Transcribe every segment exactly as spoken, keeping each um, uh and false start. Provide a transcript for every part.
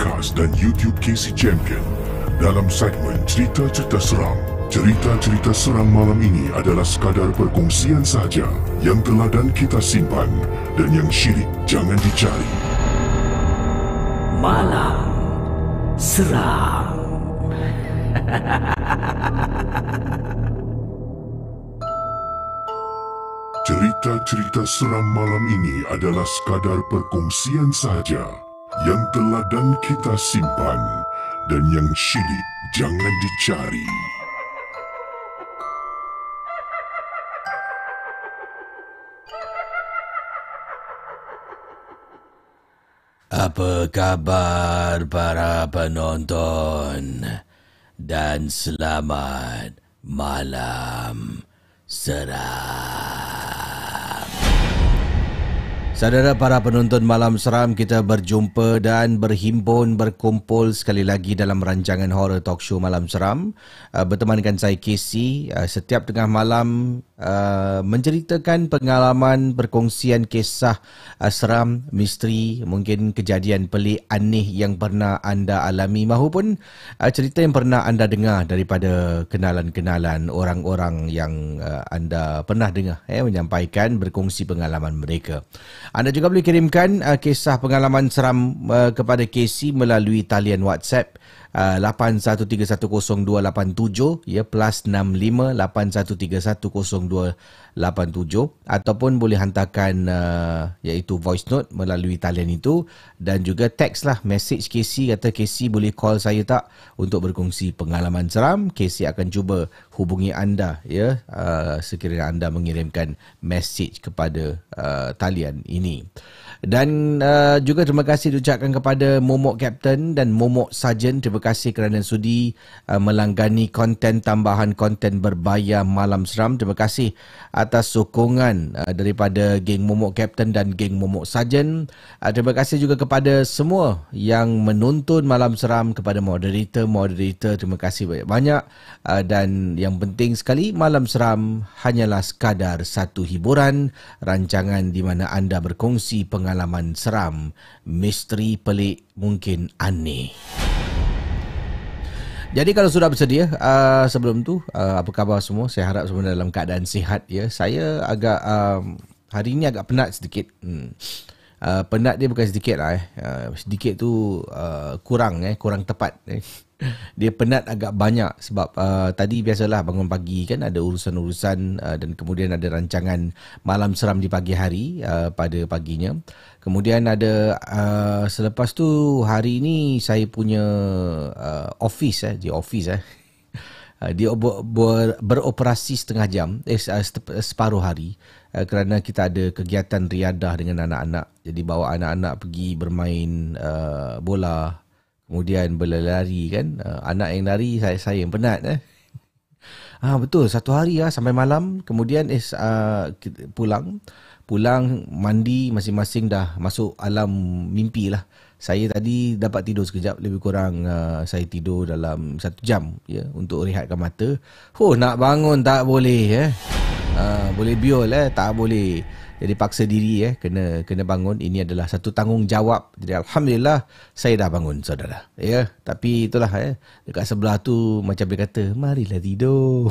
podcast dan YouTube K C Champion. Dalam segmen cerita-cerita seram, cerita-cerita seram malam ini adalah sekadar perkongsian sahaja yang teladan kita simpan dan yang syirik jangan dicari. Malam Seram. Cerita-cerita seram malam ini adalah sekadar perkongsian sahaja yang teladan kita simpan dan yang syirik jangan dicari. Apa khabar para penonton? Dan selamat malam seram. Saudara para penonton malam seram, kita berjumpa dan berhimpun, berkumpul sekali lagi dalam rancangan horror talk show Malam Seram. Uh, bertemankan saya K C, uh, setiap tengah malam uh, menceritakan pengalaman, perkongsian kisah uh, seram, misteri, mungkin kejadian pelik, aneh yang pernah anda alami maupun uh, cerita yang pernah anda dengar daripada kenalan-kenalan orang-orang yang uh, anda pernah dengar eh, menyampaikan, berkongsi pengalaman mereka. Anda juga boleh kirimkan uh, kisah pengalaman seram uh, kepada K C melalui talian WhatsApp uh, lapan satu tiga satu kosong dua lapan tujuh ya, plus enam lima lapan satu tiga satu kosong dua lapan tujuh, ataupun boleh hantarkan uh, iaitu voice note melalui talian itu, dan juga teks lah, message K C, kata K C boleh call saya tak untuk berkongsi pengalaman seram. K C akan cuba hubungi anda ya, uh, sekiranya anda mengirimkan message kepada uh, talian ini. Dan uh, juga terima kasih diucapkan kepada Momok Captain dan Momok Sarjan. Terima kasih kerana sudi uh, melanggani konten tambahan, konten berbayar Malam Seram. Terima kasih atas sokongan uh, daripada geng Momok Captain dan geng Momok Sarjan. Uh, terima kasih juga kepada semua yang menonton Malam Seram, kepada moderator-moderator. Terima kasih banyak-banyak. Uh, dan yang penting sekali, Malam Seram hanyalah sekadar satu hiburan, rancangan di mana anda berkongsi pengalaman seram, misteri pelik, mungkin aneh. Jadi kalau sudah bersedia, uh, sebelum tu uh, apa khabar semua? Saya harap semua dalam keadaan sihat ya. Saya agak um, hari ini agak penat sedikit. Hmm. Uh, penat dia bukan sedikit lah eh. Uh, sedikit tu uh, kurang eh, kurang tepat eh. Dia penat agak banyak sebab uh, tadi biasalah bangun pagi kan, ada urusan-urusan uh, dan kemudian ada rancangan Malam Seram di pagi hari uh, pada paginya. Kemudian ada uh, selepas tu hari ini saya punya uh, office eh, di office eh. Uh, dia ber, ber, beroperasi setengah jam, eh, separuh hari uh, kerana kita ada kegiatan riadah dengan anak-anak. Jadi bawa anak-anak pergi bermain uh, bola, kemudian berlari kan. Uh, anak yang lari, saya saya yang penat eh. Ah betul, satu hari ah sampai malam, kemudian eh uh, pulang pulang mandi, masing-masing dah masuk alam mimpi lah. Saya tadi dapat tidur sekejap, lebih kurang uh, saya tidur dalam satu jam ya, untuk rehatkan mata. Oh, nak bangun tak boleh eh. Uh, boleh biol eh, tak boleh. Jadi paksa diri eh, kena kena bangun. Ini adalah satu tanggungjawab. Jadi alhamdulillah saya dah bangun saudara. Ya, tapi itulah eh, dekat sebelah tu macam dia kata, marilah tidur.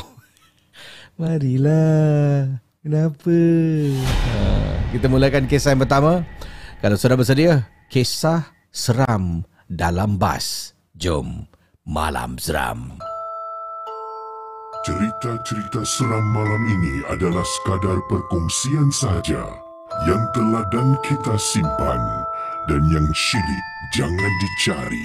Marilah. Kenapa? Uh, kita mulakan kisah yang pertama. Kalau sudah bersedia, kisah seram dalam bas. Jom Malam Seram. Cerita-cerita seram malam ini adalah sekadar perkongsian sahaja yang teladan kita simpan dan yang syirik jangan dicari.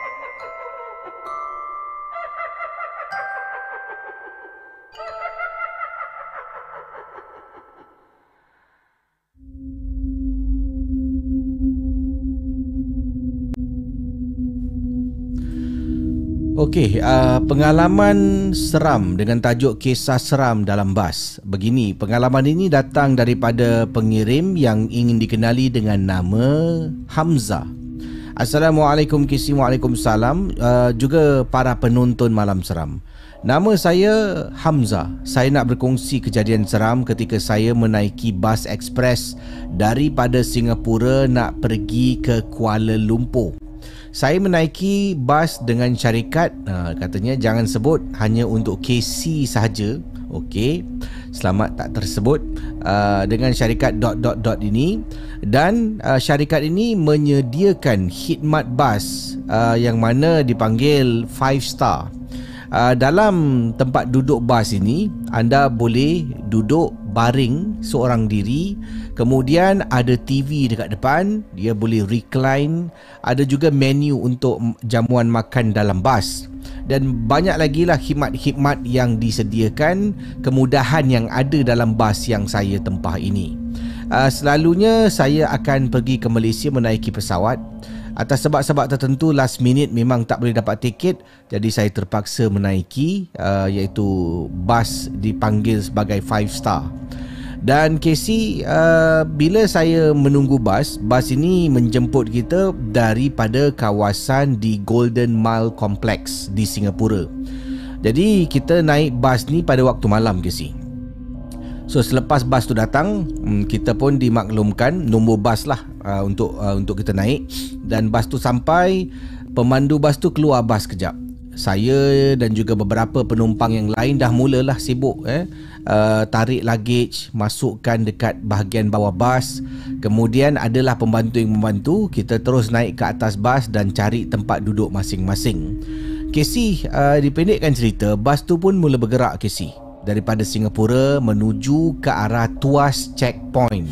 Okey, uh, pengalaman seram dengan tajuk kisah seram dalam bas. Begini, pengalaman ini datang daripada pengirim yang ingin dikenali dengan nama Hamzah. Assalamualaikum K C, Waalaikumsalam. Uh, juga para penonton Malam Seram. Nama saya Hamzah. Saya nak berkongsi kejadian seram ketika saya menaiki bas ekspres daripada Singapura nak pergi ke Kuala Lumpur. Saya menaiki bas dengan syarikat, uh, katanya jangan sebut, hanya untuk K C sahaja. Okey, selamat tak tersebut, uh, dengan syarikat dot dot dot ini. Dan uh, syarikat ini menyediakan khidmat bas uh, yang mana dipanggil five star. Uh, dalam tempat duduk bas ini, anda boleh duduk baring seorang diri. Kemudian ada T V dekat depan, dia boleh recline. Ada juga menu untuk jamuan makan dalam bas. Dan banyak lagi lah khidmat-khidmat yang disediakan, kemudahan yang ada dalam bas yang saya tempah ini. Uh, selalunya saya akan pergi ke Malaysia menaiki pesawat. Atas sebab-sebab tertentu, last minute memang tak boleh dapat tiket, jadi saya terpaksa menaiki uh, iaitu bas dipanggil sebagai five star. Dan Casey, uh, bila saya menunggu bas, bas ini menjemput kita daripada kawasan di Golden Mile Complex di Singapura. Jadi kita naik bas ni pada waktu malam, Casey. So selepas bas tu datang, kita pun dimaklumkan nombor bas lah uh, untuk uh, untuk kita naik. Dan bas tu sampai, pemandu bas tu keluar bas kejap. Saya dan juga beberapa penumpang yang lain dah mulalah sibuk eh uh, tarik luggage, masukkan dekat bahagian bawah bas. Kemudian adalah pembantu yang membantu kita terus naik ke atas bas dan cari tempat duduk masing-masing. Casey, uh, dipendekkan cerita, bas tu pun mula bergerak, Casey, daripada Singapura menuju ke arah Tuas Checkpoint.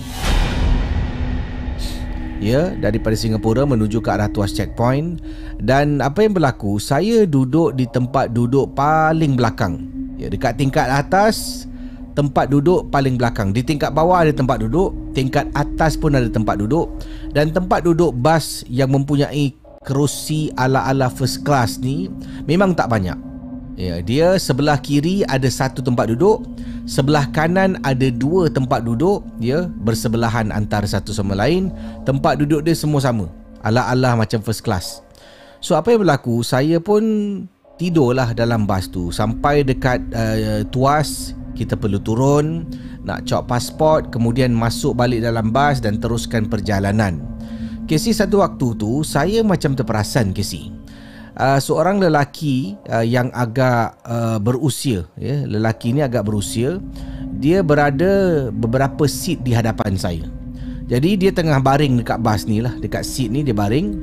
Ya, daripada Singapura menuju ke arah Tuas Checkpoint. Dan apa yang berlaku, saya duduk di tempat duduk paling belakang. Ya, dekat tingkat atas, tempat duduk paling belakang. Di tingkat bawah ada tempat duduk, tingkat atas pun ada tempat duduk. Dan tempat duduk bas yang mempunyai kerusi ala-ala first class ni memang tak banyak. Ya, dia sebelah kiri ada satu tempat duduk, sebelah kanan ada dua tempat duduk, ya, bersebelahan antara satu sama lain. Tempat duduk dia semua sama, ala-ala macam first class. So apa yang berlaku, saya pun tidurlah dalam bas tu. Sampai dekat uh, Tuas, kita perlu turun, nak cop pasport, kemudian masuk balik dalam bas dan teruskan perjalanan. Casey, satu waktu tu saya macam terperasan, Casey. Uh, seorang lelaki uh, yang agak uh, berusia, ya, lelaki ni agak berusia, dia berada beberapa seat di hadapan saya. Jadi dia tengah baring dekat bas ni lah, dekat seat ni dia baring.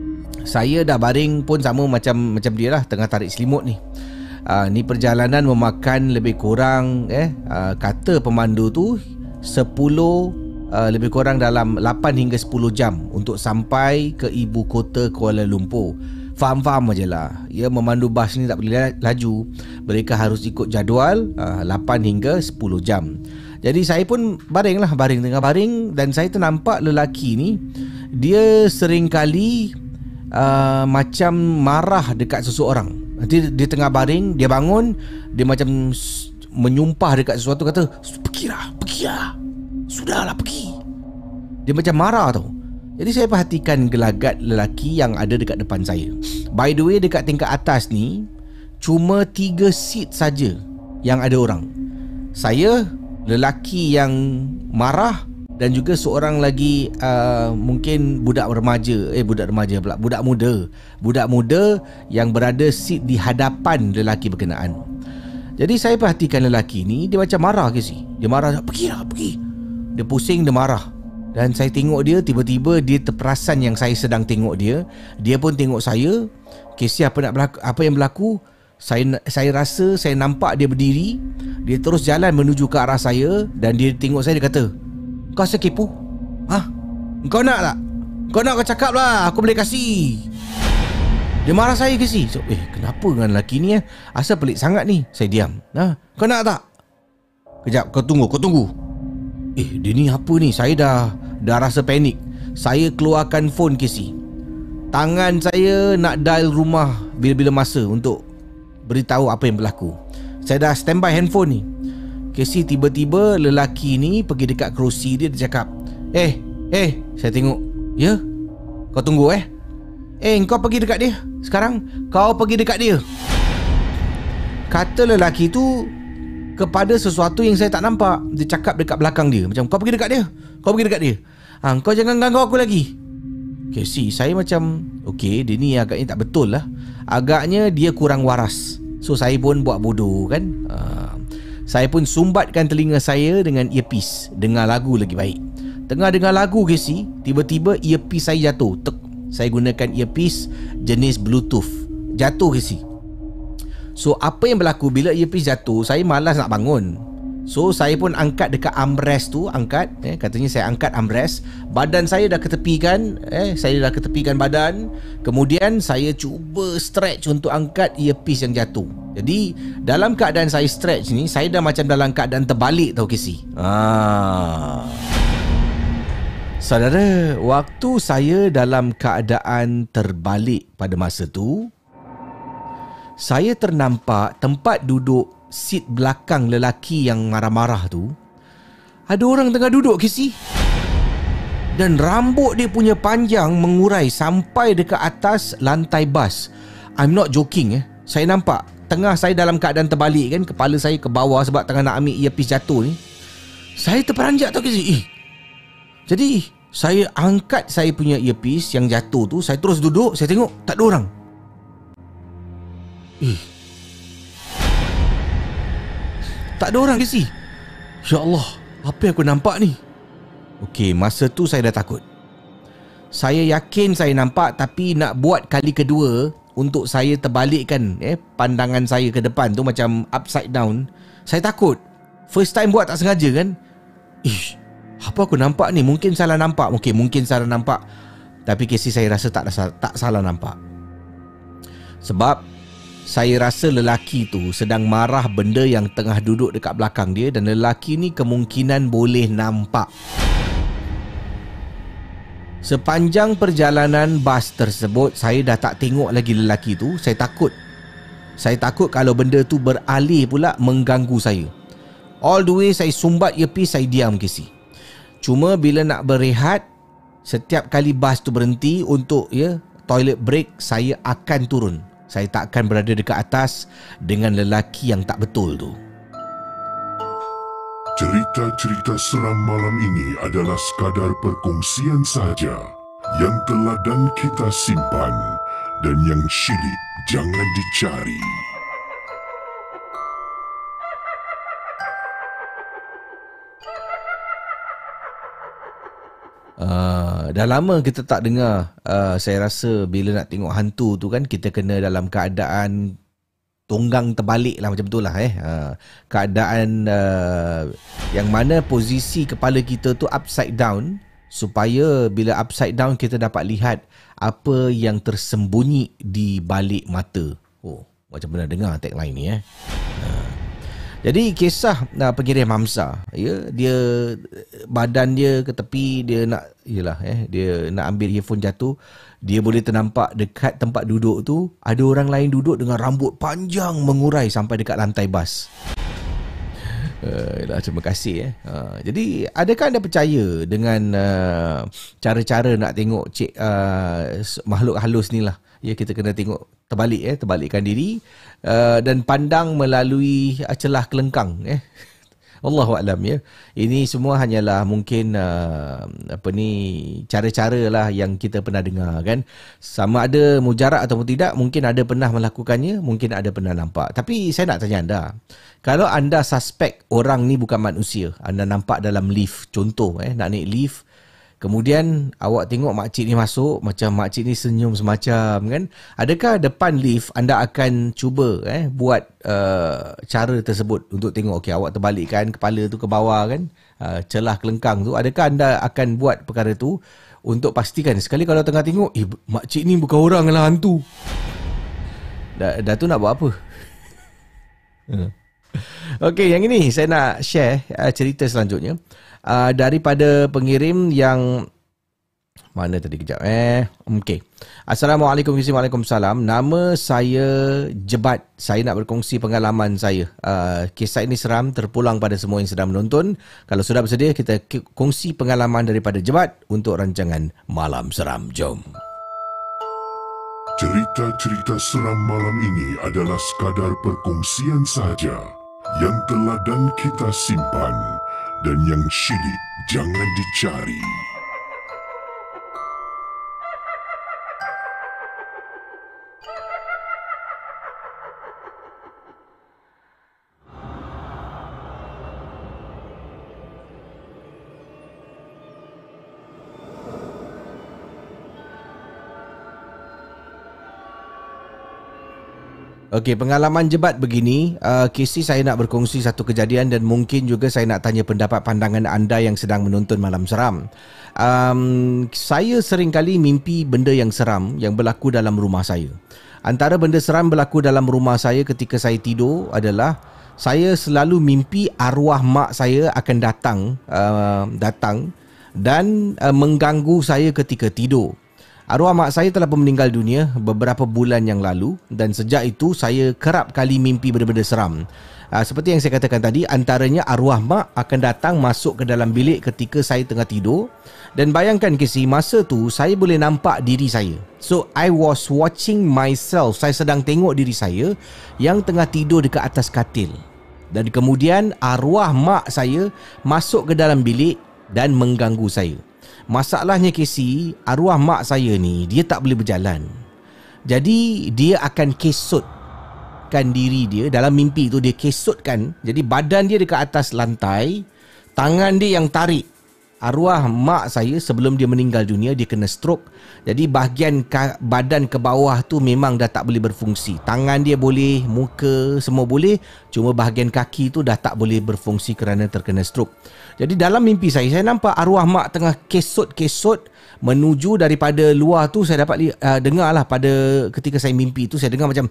Saya dah baring pun sama macam macam dia lah, tengah tarik selimut ni. Uh, ni perjalanan memakan lebih kurang eh uh, kata pemandu tu sepuluh uh, lebih kurang dalam lapan hingga sepuluh jam untuk sampai ke ibu kota Kuala Lumpur. Faham-faham je lah, ya, memandu bas ni tak boleh laju. Mereka harus ikut jadual uh, lapan hingga sepuluh jam. Jadi saya pun baring lah, baring tengah baring. Dan saya ternampak lelaki ni, dia sering kali uh, macam marah dekat seseorang. Nanti dia tengah baring, dia bangun, dia macam menyumpah dekat sesuatu, kata, "Pergilah, pergilah, sudahlah pergi." Dia macam marah tau. Jadi saya perhatikan gelagat lelaki yang ada dekat depan saya. By the way, dekat tingkat atas ni cuma tiga seat saja yang ada orang. Saya, lelaki yang marah, dan juga seorang lagi uh, mungkin budak remaja, eh budak remaja pula, budak muda. Budak muda yang berada seat di hadapan lelaki berkenaan. Jadi saya perhatikan lelaki ni, dia macam marah ke sih. Dia marah, "Pergilah, pergi." Dia pusing, dia marah. Dan saya tengok dia, tiba-tiba dia terperasan yang saya sedang tengok dia. Dia pun tengok saya. Casey, apa nak berlaku, apa yang berlaku? Saya saya rasa saya nampak dia berdiri. Dia terus jalan menuju ke arah saya. Dan dia tengok saya, dia kata, "Kau rasa kepo? Ha? Kau nak tak? Kau nak, kau cakap lah, aku boleh kasih." Dia marah saya, Casey. So, eh, kenapa dengan lelaki ni eh? Asal pelik sangat ni. Saya diam. Ha? Kau nak tak? Kejap, kau tunggu, kau tunggu. Eh, dia ni apa ni? Saya dah dah rasa panik. Saya keluarkan phone, Casey. Tangan saya nak dial rumah bila-bila masa untuk beritahu apa yang berlaku. Saya dah standby handphone ni. Casey, tiba-tiba lelaki ni pergi dekat kerusi dia. Dia cakap, Eh, eh, saya tengok. Ya? Kau tunggu eh. Eh, kau pergi dekat dia. Sekarang, kau pergi dekat dia. Kata lelaki tu kepada sesuatu yang saya tak nampak. Dia cakap dekat belakang dia, macam, "Kau pergi dekat dia, kau pergi dekat dia. Ha, kau jangan ganggu aku lagi." Casey, saya macam okey, dia ni agaknya tak betul lah. Agaknya dia kurang waras. So saya pun buat bodoh kan. uh, Saya pun sumbatkan telinga saya dengan earpiece, dengar lagu lagi baik. Tengah dengar lagu Casey, tiba-tiba earpiece saya jatuh. Tek. Saya gunakan earpiece jenis Bluetooth. Jatuh Casey. So apa yang berlaku bila earpiece jatuh, saya malas nak bangun. So saya pun angkat dekat armrest tu, angkat eh, katanya saya angkat armrest. Badan saya dah ketepikan, eh, Saya dah ketepikan badan. Kemudian saya cuba stretch untuk angkat earpiece yang jatuh. Jadi dalam keadaan saya stretch ni, saya dah macam dalam keadaan terbalik tau Casey. Ah. Saudara, waktu saya dalam keadaan terbalik pada masa tu, saya ternampak tempat duduk seat belakang lelaki yang marah-marah tu, ada orang tengah duduk Casey. Dan rambut dia punya panjang mengurai sampai dekat atas lantai bas. I'm not joking eh. Saya nampak tengah saya dalam keadaan terbalik kan, kepala saya ke bawah sebab tengah nak ambil earpiece jatuh ni. Saya terperanjat tau Casey. Eh. Jadi saya angkat saya punya earpiece yang jatuh tu, saya terus duduk, saya tengok tak ada orang. Eh. Tak ada orang Casey. Ya Allah, apa yang aku nampak ni? Okey, masa tu saya dah takut. Saya yakin saya nampak, tapi nak buat kali kedua untuk saya terbalikkan eh pandangan saya ke depan tu macam upside down, saya takut. First time buat tak sengaja kan. Ish, apa aku nampak ni? Mungkin salah nampak. Okey, mungkin salah nampak. Tapi Casey, saya rasa tak tak salah nampak. Sebab saya rasa lelaki tu sedang marah benda yang tengah duduk dekat belakang dia, dan lelaki ni kemungkinan boleh nampak. Sepanjang perjalanan bas tersebut, saya dah tak tengok lagi lelaki tu. Saya takut. Saya takut kalau benda tu beralih pula mengganggu saya. All the way saya sumbat earpiece, saya diam Casey. Cuma bila nak berehat, setiap kali bas tu berhenti untuk ya toilet break, saya akan turun. Saya tak akan berada dekat atas dengan lelaki yang tak betul tu. Cerita-cerita seram malam ini adalah sekadar perkongsian sahaja yang teladan kita simpan dan yang syilid jangan dicari. Uh, dah lama kita tak dengar. uh, Saya rasa bila nak tengok hantu tu kan, kita kena dalam keadaan tunggang terbalik lah, macam tu lah eh. uh, Keadaan uh, yang mana posisi kepala kita tu upside down, supaya bila upside down kita dapat lihat apa yang tersembunyi di balik mata. Oh, macam pernah dengar tagline ni eh. uh. Jadi kisah uh, pengirim Hamzah, ya, dia badan dia ke tepi, dia nak yalah eh dia nak ambil earphone jatuh, dia boleh ternampak dekat tempat duduk tu ada orang lain duduk dengan rambut panjang mengurai sampai dekat lantai bas. Uh, yalah, terima kasih eh. Uh, jadi adakah anda percaya dengan uh, cara-cara nak tengok cik uh, makhluk halus ni lah? Ya, kita kena tengok terbalik eh, terbalikkan diri uh, dan pandang melalui uh, celah kelengkang eh. Wallahualam ya. Ini semua hanyalah mungkin uh, apa ni cara-cara lah yang kita pernah dengar kan. Sama ada mujarab ataupun tidak, mungkin ada pernah melakukannya, mungkin ada pernah nampak. Tapi saya nak tanya anda, kalau anda suspek orang ni bukan manusia, anda nampak dalam lift, contoh eh nak naik lift, kemudian awak tengok makcik ni masuk, macam makcik ni senyum semacam kan, adakah depan lift anda akan cuba eh buat uh, cara tersebut untuk tengok, okey, awak terbalikkan kepala tu ke bawah kan, uh, celah kelengkang tu, adakah anda akan buat perkara tu untuk pastikan sekali kalau tengah tengok, eh makcik ni bukan orang lah, hantu. Dah, dah tu nak buat apa? Okey, yang ini saya nak share uh, cerita selanjutnya. Uh, daripada pengirim yang mana tadi, kejap eh. Okey. Assalamualaikum warahmatullahi wabarakatuh. Nama saya Jebat. Saya nak berkongsi pengalaman saya. Uh, kisah ini seram, terpulang pada semua yang sedang menonton. Kalau sudah bersedia, kita kongsi pengalaman daripada Jebat untuk rancangan Malam Seram. Jom. Cerita-cerita seram malam ini adalah sekadar perkongsian sahaja yang teladan kita simpan dan yang syilid jangan dicari. Okey, pengalaman jebat begini, uh, Casey, saya nak berkongsi satu kejadian dan mungkin juga saya nak tanya pendapat pandangan anda yang sedang menonton Malam Seram. Um, saya sering kali mimpi benda yang seram yang berlaku dalam rumah saya. Antara benda seram berlaku dalam rumah saya ketika saya tidur adalah saya selalu mimpi arwah mak saya akan datang, uh, datang dan uh, mengganggu saya ketika tidur. Arwah mak saya telah pun meninggal dunia beberapa bulan yang lalu dan sejak itu saya kerap kali mimpi benda-benda seram. Uh, seperti yang saya katakan tadi, antaranya arwah mak akan datang masuk ke dalam bilik ketika saya tengah tidur. Dan bayangkan Casey, masa tu saya boleh nampak diri saya. So I was watching myself. Saya sedang tengok diri saya yang tengah tidur dekat atas katil. Dan kemudian arwah mak saya masuk ke dalam bilik dan mengganggu saya. Masalahnya Casey, arwah mak saya ni dia tak boleh berjalan. Jadi dia akan kesutkan diri dia. Dalam mimpi tu dia kesutkan. Jadi badan dia dekat atas lantai, tangan dia yang tarik. Arwah mak saya sebelum dia meninggal dunia, dia kena stroke. Jadi bahagian ka- badan ke bawah tu memang dah tak boleh berfungsi. Tangan dia boleh, muka semua boleh, cuma bahagian kaki tu dah tak boleh berfungsi kerana terkena stroke. Jadi dalam mimpi saya, saya nampak arwah mak tengah kesut-kesut menuju daripada luar tu. Saya dapat uh, dengar lah pada ketika saya mimpi tu, saya dengar macam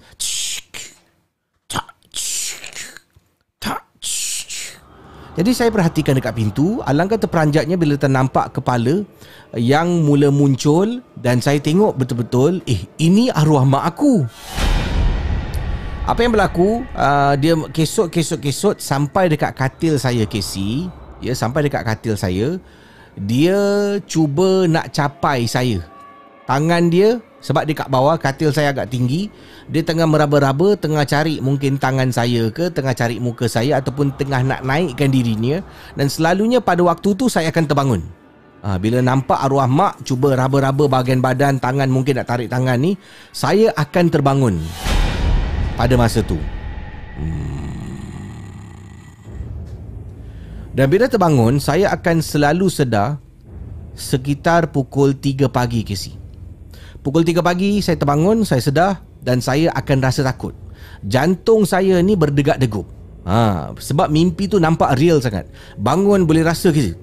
Jadi saya perhatikan dekat pintu. Alangkah terperanjatnya bila ternampak kepala yang mula muncul dan saya tengok betul-betul, eh, ini arwah mak aku. Apa yang berlaku? Uh, dia kesut-kesut-kesut sampai dekat katil saya, Casey. Ya, sampai dekat katil saya. Dia cuba nak capai saya. Tangan dia, sebab dia kat bawah, katil saya agak tinggi, dia tengah meraba-raba, tengah cari mungkin tangan saya ke, tengah cari muka saya ataupun tengah nak naikkan dirinya. Dan selalunya pada waktu tu saya akan terbangun. Ha, bila nampak arwah mak cuba raba-raba bahagian badan, tangan mungkin nak tarik tangan ni, saya akan terbangun pada masa tu. Hmm. Dan bila terbangun, saya akan selalu sedar sekitar pukul tiga pagi, Casey. Pukul tiga pagi saya terbangun, saya sedar dan saya akan rasa takut. Jantung saya ni berdegup-degup. Ha, sebab mimpi tu nampak real sangat. Bangun boleh rasa ke?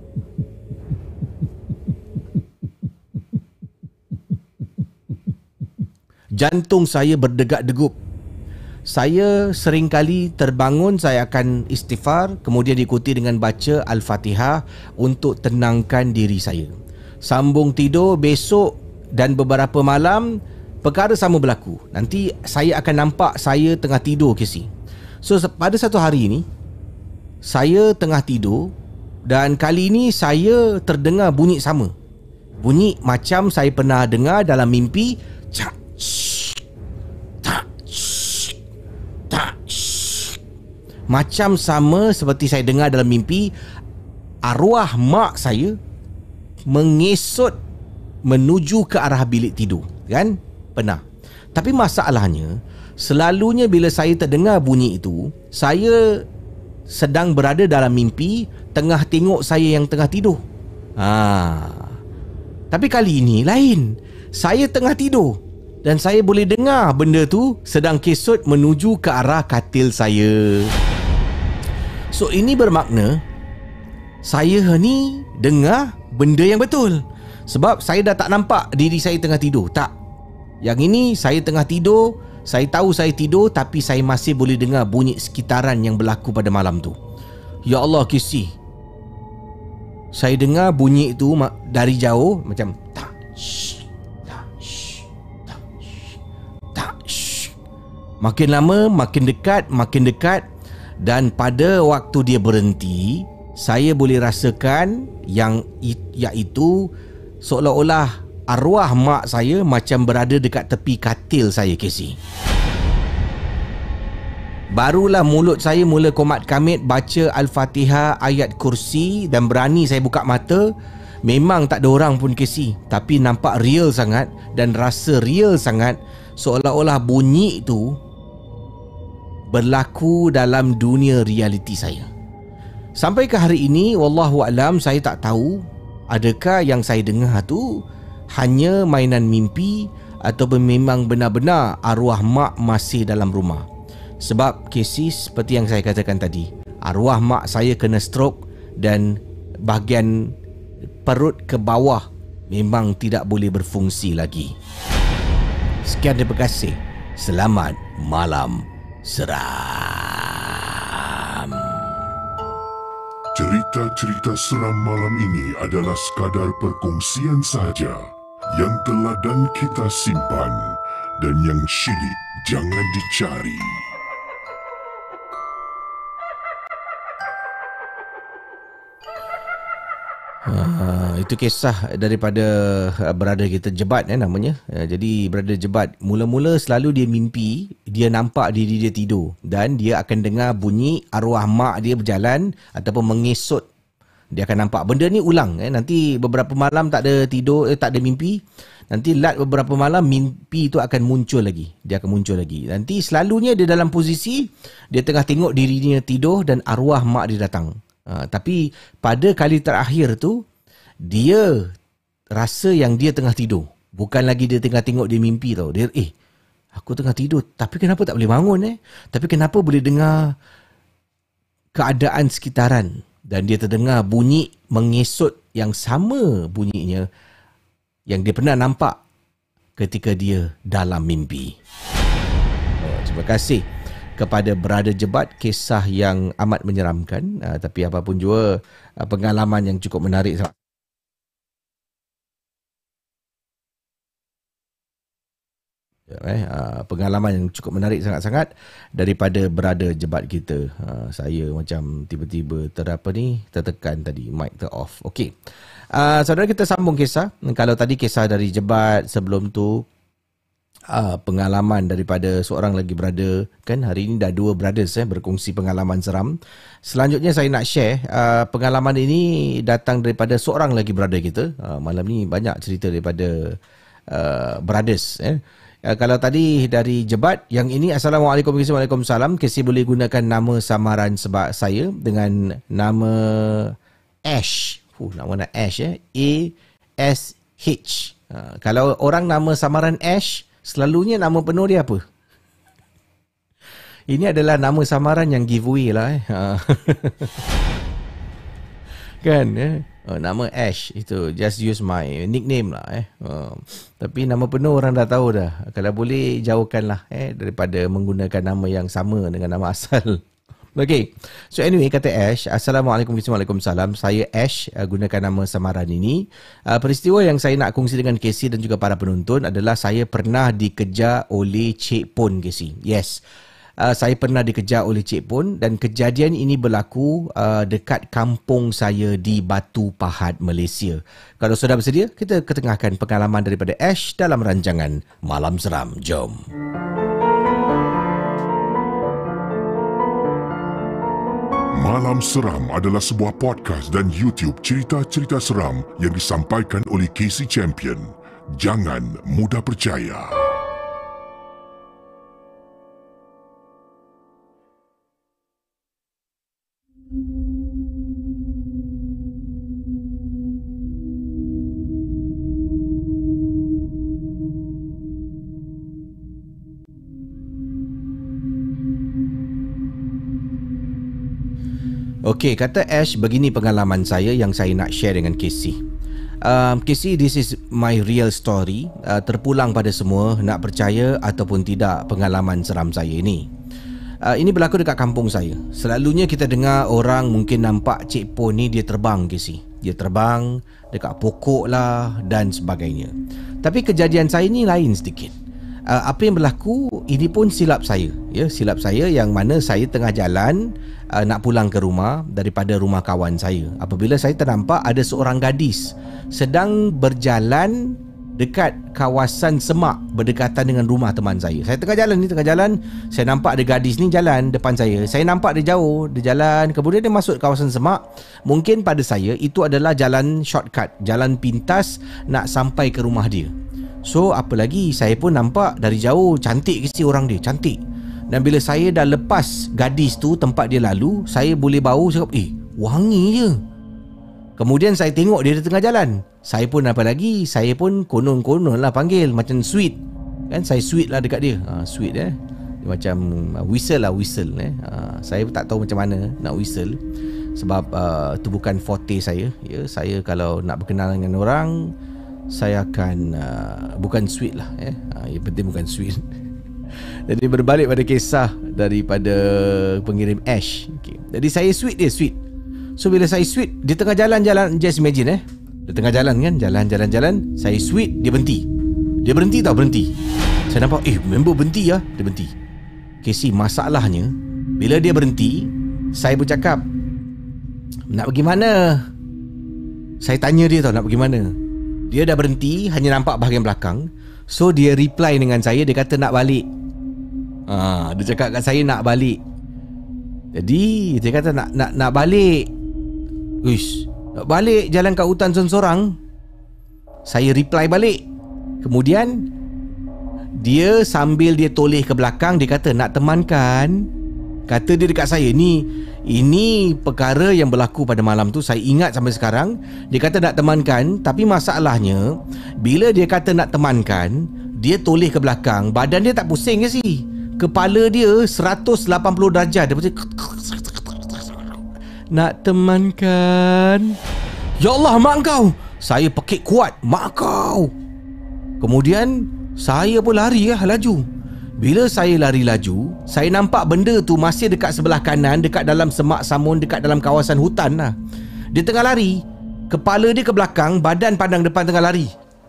Jantung saya berdegup-degup. Saya sering kali terbangun, saya akan istighfar, kemudian diikuti dengan baca Al-Fatihah untuk tenangkan diri saya. Sambung tidur, besok dan beberapa malam perkara sama berlaku. Nanti saya akan nampak saya tengah tidur, Casey. So pada satu hari ni saya tengah tidur dan kali ini saya terdengar bunyi sama. Bunyi macam saya pernah dengar dalam mimpi. Cak, shh, tak, shh, tak, shh. Macam sama seperti saya dengar dalam mimpi arwah mak saya mengesut menuju ke arah bilik tidur. Kan? Pernah. Tapi masalahnya, selalunya bila saya terdengar bunyi itu, saya sedang berada dalam mimpi, tengah tengok saya yang tengah tidur. Ha. Tapi kali ini lain. Saya tengah tidur dan saya boleh dengar benda tu sedang kesut menuju ke arah katil saya. So ini bermakna saya ni dengar benda yang betul. Sebab saya dah tak nampak diri saya tengah tidur. Tak. Yang ini saya tengah tidur, saya tahu saya tidur, tapi saya masih boleh dengar bunyi sekitaran yang berlaku pada malam tu. Ya Allah, Casey, saya dengar bunyi itu dari jauh macam tak, shh, tak, shh, tak, shh, tak, shh. Makin lama, makin dekat, makin dekat. Dan pada waktu dia berhenti, saya boleh rasakan yang iaitu seolah-olah arwah mak saya macam berada dekat tepi katil saya, Casey. Barulah mulut saya mula komat kamit baca Al-Fatihah, ayat kursi dan berani saya buka mata. Memang tak ada orang pun, Casey, tapi nampak real sangat dan rasa real sangat, seolah-olah bunyi itu berlaku dalam dunia realiti saya. Sampai ke hari ini, wallahu alam, saya tak tahu adakah yang saya dengar tu hanya mainan mimpi ataupun memang benar-benar arwah mak masih dalam rumah. Sebab Casey, seperti yang saya katakan tadi, arwah mak saya kena stroke dan bahagian perut ke bawah memang tidak boleh berfungsi lagi. Sekian, terima kasih. Selamat malam seram. Cerita-cerita seram malam ini adalah sekadar perkongsian sahaja yang telah dan kita simpan, dan yang syilid jangan dicari. Uh, itu kisah daripada uh, brother kita Jebat eh, namanya. Uh, jadi brother Jebat, mula-mula selalu dia mimpi dia nampak diri dia tidur dan dia akan dengar bunyi arwah mak dia berjalan ataupun mengesot. Dia akan nampak benda ni ulang eh. Nanti beberapa malam tak ada tidur, eh, tak ada mimpi. Nanti lat beberapa malam mimpi itu akan muncul lagi. Dia akan muncul lagi. Nanti selalunya dia dalam posisi dia tengah tengok dirinya tidur dan arwah mak dia datang. Uh, tapi pada kali terakhir tu dia rasa yang dia tengah tidur, bukan lagi dia tengah tengok dia mimpi tau. Dia eh aku tengah tidur tapi kenapa tak boleh bangun eh? Tapi kenapa boleh dengar keadaan sekitaran dan dia terdengar bunyi mengesot yang sama bunyinya yang dia pernah nampak ketika dia dalam mimpi. Uh, terima kasih kepada brother Jebat, kisah yang amat menyeramkan, uh, tapi apapun juga uh, pengalaman yang cukup menarik. Eh, uh, pengalaman yang cukup menarik sangat-sangat daripada brother Jebat kita. Uh, saya macam tiba-tiba terapa ni tertekan tadi, mic ter off. Okey. Uh, saudara, kita sambung kisah. Kalau tadi kisah dari Jebat, sebelum tu Uh, pengalaman daripada seorang lagi brother, kan hari ini dah dua brothers eh, berkongsi pengalaman seram. Selanjutnya saya nak share uh, pengalaman ini datang daripada seorang lagi brother kita. Uh, malam ni banyak cerita daripada uh, brothers eh. Uh, kalau tadi dari Jebat, yang ini Assalamualaikum warahmatullahi wabarakatuh. Kesi boleh gunakan nama samaran sebab saya dengan nama Ash. Uh, nama nak Ash eh. A S H. Uh, kalau orang nama samaran Ash, selalunya nama penuh dia apa? Ini adalah nama samaran yang giveaway lah eh. Kan eh? Oh, nama Ash itu just use my nickname lah eh. Oh, tapi nama penuh orang dah tahu dah. Kalau boleh jauhkanlah eh daripada menggunakan nama yang sama dengan nama asal. Okay, so anyway, kata Ash, Assalamualaikum warahmatullahi wabarakatuh. Saya Ash, uh, gunakan nama samaran ini. Uh, peristiwa yang saya nak kongsi dengan Casey dan juga para penonton adalah saya pernah dikejar oleh Cik Pon, Casey. Yes, uh, saya pernah dikejar oleh Cik Pon dan kejadian ini berlaku uh, dekat kampung saya di Batu Pahat, Malaysia. Kalau sudah bersedia, kita ketengahkan pengalaman daripada Ash dalam rancangan Malam Seram. Jom. Malam Seram adalah sebuah podcast dan YouTube cerita-cerita seram yang disampaikan oleh Casey Champion. Jangan mudah percaya. Okey, kata Ash, begini pengalaman saya yang saya nak share dengan Casey. Um, Casey, this is my real story. Uh, terpulang pada semua, nak percaya ataupun tidak pengalaman seram saya ini. Uh, ini berlaku dekat kampung saya. Selalunya kita dengar orang mungkin nampak Cik Pon ni dia terbang, Casey. Dia terbang dekat pokok lah dan sebagainya. Tapi kejadian saya ni lain sedikit. Uh, apa yang berlaku, ini pun silap saya. Ya, silap saya yang mana saya tengah jalan uh, nak pulang ke rumah daripada rumah kawan saya. Apabila saya ternampak ada seorang gadis sedang berjalan dekat kawasan semak berdekatan dengan rumah teman saya. Saya tengah jalan ni, tengah jalan, saya nampak ada gadis ni jalan depan saya. Saya nampak dia jauh, dia jalan, kemudian dia masuk kawasan semak. Mungkin pada saya itu adalah jalan shortcut, jalan pintas nak sampai ke rumah dia. So apa lagi, saya pun nampak dari jauh cantik ke si orang dia, cantik. Dan bila saya dah lepas gadis tu tempat dia lalu, saya boleh bau, cakap, eh wangi je. Kemudian saya tengok dia di tengah jalan. Saya pun apa lagi, saya pun konon-konon lah panggil, macam sweet. Kan saya sweet lah dekat dia. Ha, sweet eh. Dia macam uh, whistle lah, whistle eh. Ha, saya tak tahu macam mana nak whistle. Sebab uh, itu bukan forte saya. Ya, saya kalau nak berkenalan dengan orang, saya akan uh, bukan sweet lah eh. Ha, yang penting bukan sweet. Jadi berbalik pada kisah daripada pengirim Ash. Okay. Jadi saya sweet, dia sweet. So bila saya sweet, di tengah jalan-jalan, just imagine eh, di tengah jalan kan, jalan-jalan-jalan, saya sweet, dia berhenti. Dia berhenti tau, berhenti. Saya nampak, eh member berhenti lah. Dia berhenti. Casey, masalahnya bila dia berhenti, saya bercakap, nak pergi mana? Saya tanya dia tau, nak pergi mana? Dia dah berhenti, hanya nampak bahagian belakang. So dia reply dengan saya, dia kata nak balik. ha, Dia cakap kat saya nak balik. Jadi dia kata nak nak nak balik. Uish, nak balik jalan kat hutan sorang-sorang. Saya reply balik. Kemudian dia sambil dia toleh ke belakang, dia kata nak temankan. Kata dia dekat saya, ni ini perkara yang berlaku pada malam tu, saya ingat sampai sekarang. Dia kata nak temankan, tapi masalahnya bila dia kata nak temankan, dia toleh ke belakang, badan dia tak pusing ke sih? Kepala dia seratus lapan puluh darjah. Dia macam nak temankan. Ya Allah, mak kau. Saya pekik kuat, mak kau. Kemudian saya pun lari lah, laju. Bila saya lari laju, saya nampak benda tu masih dekat sebelah kanan, dekat dalam semak samun, dekat dalam kawasan hutan lah. Dia tengah lari, kepala dia ke belakang, badan pandang depan, tengah lari.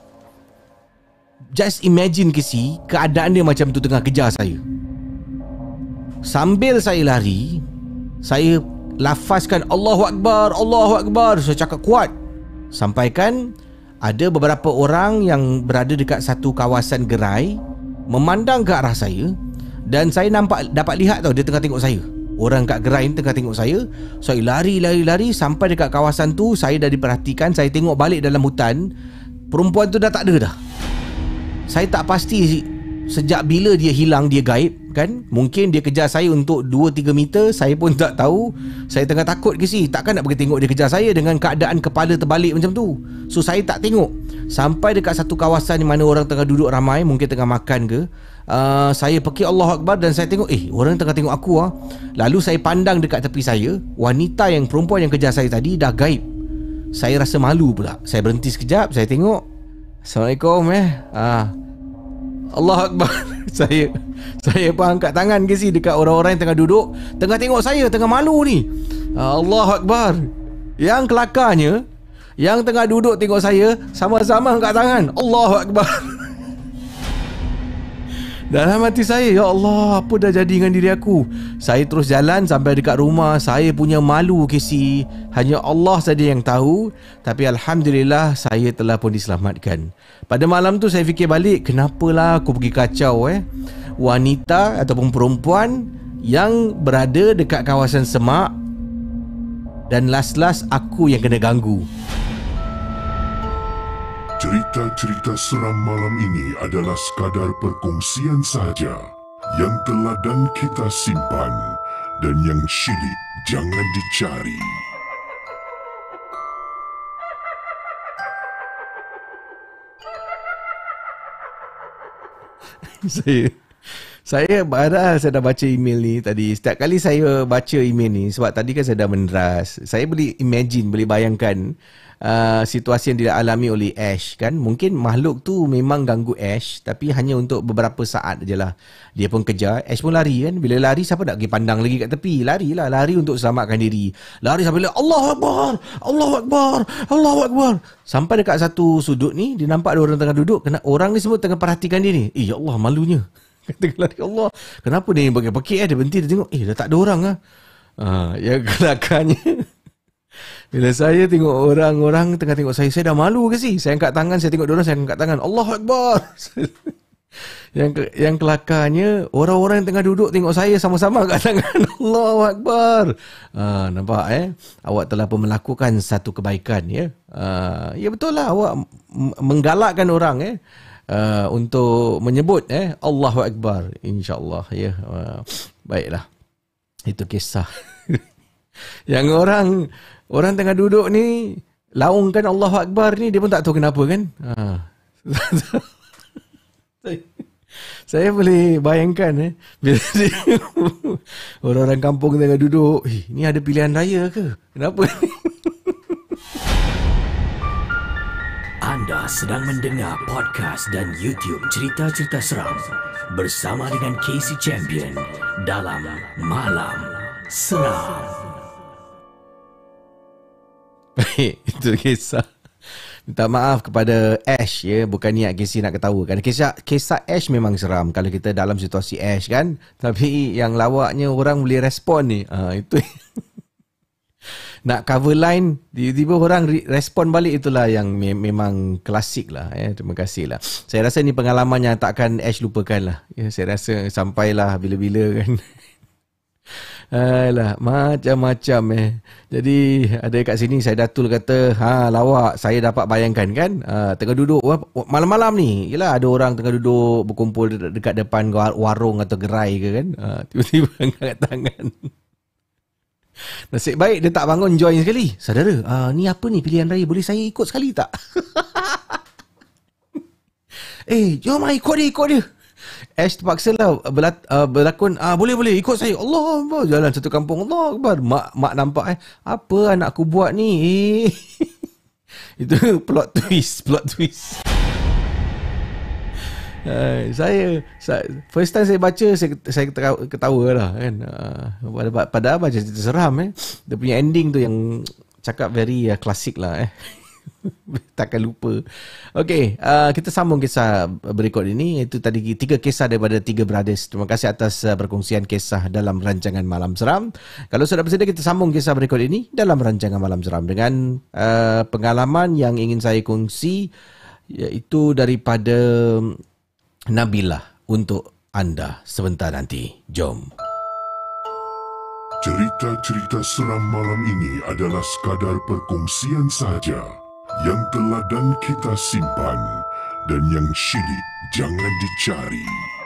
Just imagine ke si, keadaan dia macam tu tengah kejar saya. Sambil saya lari, saya lafazkan Allahu Akbar, Allahu Akbar. Saya cakap kuat. Sampaikan ada beberapa orang yang berada dekat satu kawasan gerai memandang ke arah saya, dan saya nampak, dapat lihat tau, dia tengah tengok saya. Orang kat gerai ni tengah tengok saya. Saya lari, lari, lari sampai dekat kawasan tu. Saya dah diperhatikan. Saya tengok balik dalam hutan, perempuan tu dah tak ada dah. Saya tak pasti sejak bila dia hilang, dia gaib kan. Mungkin dia kejar saya untuk dua tiga meter, saya pun tak tahu. Saya tengah takut ke si, takkan nak pergi tengok dia kejar saya dengan keadaan kepala terbalik macam tu. So saya tak tengok sampai dekat satu kawasan di mana orang tengah duduk ramai, mungkin tengah makan ke. uh, Saya pergi Allahu Akbar dan saya tengok, eh orang tengah tengok aku ah. Lalu saya pandang dekat tepi saya, wanita yang perempuan yang kejar saya tadi dah gaib. Saya rasa malu pula. Saya berhenti sekejap, saya tengok. Assalamualaikum eh ah. Allahu Akbar. Saya Saya pun angkat tangan ke si dekat orang-orang yang tengah duduk, tengah tengok saya, tengah malu ni. Allahu Akbar. Yang kelakarnya, yang tengah duduk tengok saya, sama-sama angkat tangan. Allahu Akbar. Dalam hati saya, ya Allah, apa dah jadi dengan diri aku? Saya terus jalan sampai dekat rumah. Saya punya malu ke si, hanya Allah saja yang tahu. Tapi Alhamdulillah, saya telah pun diselamatkan. Pada malam tu saya fikir balik, kenapalah aku pergi kacau eh wanita ataupun perempuan yang berada dekat kawasan semak, dan last-last aku yang kena ganggu. Cerita-cerita seram malam ini adalah sekadar perkongsian sahaja yang telah dan kita simpan, dan yang syilid jangan dicari. Saya Saya padahal saya dah baca email ni tadi. Setiap kali saya baca email ni, sebab tadi kan saya dah menderas, saya boleh imagine, boleh bayangkan uh, situasi yang dialami oleh Ash kan. Mungkin makhluk tu memang ganggu Ash, tapi hanya untuk beberapa saat je lah. Dia pun kejar, Ash pun lari kan. Bila lari, siapa nak pergi pandang lagi kat tepi? Lari lah, lari untuk selamatkan diri. Lari sampai dia, Allahu Akbar, Allahu Akbar, Allahu Akbar. Sampai dekat satu sudut ni, dia nampak ada orang tengah duduk. Kena, orang ni semua tengah perhatikan dia ni. Eh ya Allah, malunya. Kata lari, Allah, kenapa dia pakai pakit eh? Dia berhenti, dia tengok, eh dah tak ada orang lah. Ha, yang kelakarnya, bila saya tengok orang-orang tengah tengok saya, saya dah malu ke sih? Saya angkat tangan, saya tengok diorang, saya angkat tangan, Allahu Akbar. Yang yang kelakarnya, orang-orang yang tengah duduk tengok saya sama-sama angkat tangan, Allahu Akbar. Ha, nampak eh? Awak telah pun melakukan satu kebaikan ya. Ha, ya betul lah, awak menggalakkan orang eh. Uh, untuk menyebut eh Allahu Akbar, insya-Allah ya. Uh, baiklah. Itu kisah. Yang orang orang tengah duduk ni laungkan Allahu Akbar ni, dia pun tak tahu kenapa kan. Ha. Saya boleh bayangkan eh, bila orang-orang kampung tengah duduk, eh, ni ada pilihan raya ke? Kenapa? Anda sedang mendengar podcast dan YouTube cerita-cerita seram bersama dengan Casey Champion dalam Malam Seram. Baik, itu kisah. Minta maaf kepada Ash ya, bukan niat Casey nak ketawakan. Kisah kisah Ash memang seram kalau kita dalam situasi Ash kan. Tapi yang lawaknya orang boleh respon ni. Ha, itu nak cover line tiba-tiba orang respon balik, itulah yang me- memang klasik lah ya. Terima kasih lah. Saya rasa ni pengalaman yang takkan Ash lupakan lah ya, saya rasa sampailah bila-bila kan. Alah, macam-macam eh. Jadi ada kat sini saya Datul kata, ha lawak, saya dapat bayangkan kan, ha, tengah duduk malam-malam ni, yelah ada orang tengah duduk berkumpul dekat depan warung atau gerai ke kan, ha, tiba-tiba angkat tangan. Nasib baik dia tak bangun join sekali. Saudara, uh, ni apa ni pilihan raya, boleh saya ikut sekali tak? Eh, jom lah ikut dia, ikut dia. Ash terpaksa lah belat, uh, berlakon, ah, boleh boleh ikut saya. Allah Akbar, jalan satu kampung, Allah Akbar. Mak, mak nampak eh, apa anak aku buat ni? Eh. Itu plot twist, plot twist. Uh, saya, saya first time saya baca saya, saya ketawa, ketawa lah kan. Uh, padahal baca cerita seram eh. Dia punya ending tu yang cakap very uh, klasik lah eh. Takkan lupa. Okey, uh, kita sambung kisah berikut ini, iaitu tadi tiga kisah daripada tiga brothers. Terima kasih atas uh, perkongsian kisah dalam rancangan Malam Seram. Kalau sudah bersedia, kita sambung kisah berikut ini dalam rancangan Malam Seram dengan uh, pengalaman yang ingin saya kongsi, iaitu daripada Nabila untuk anda sebentar nanti. Jom. Cerita-cerita seram malam ini adalah sekadar perkongsian sahaja yang teladan kita simpan dan yang syilid jangan dicari.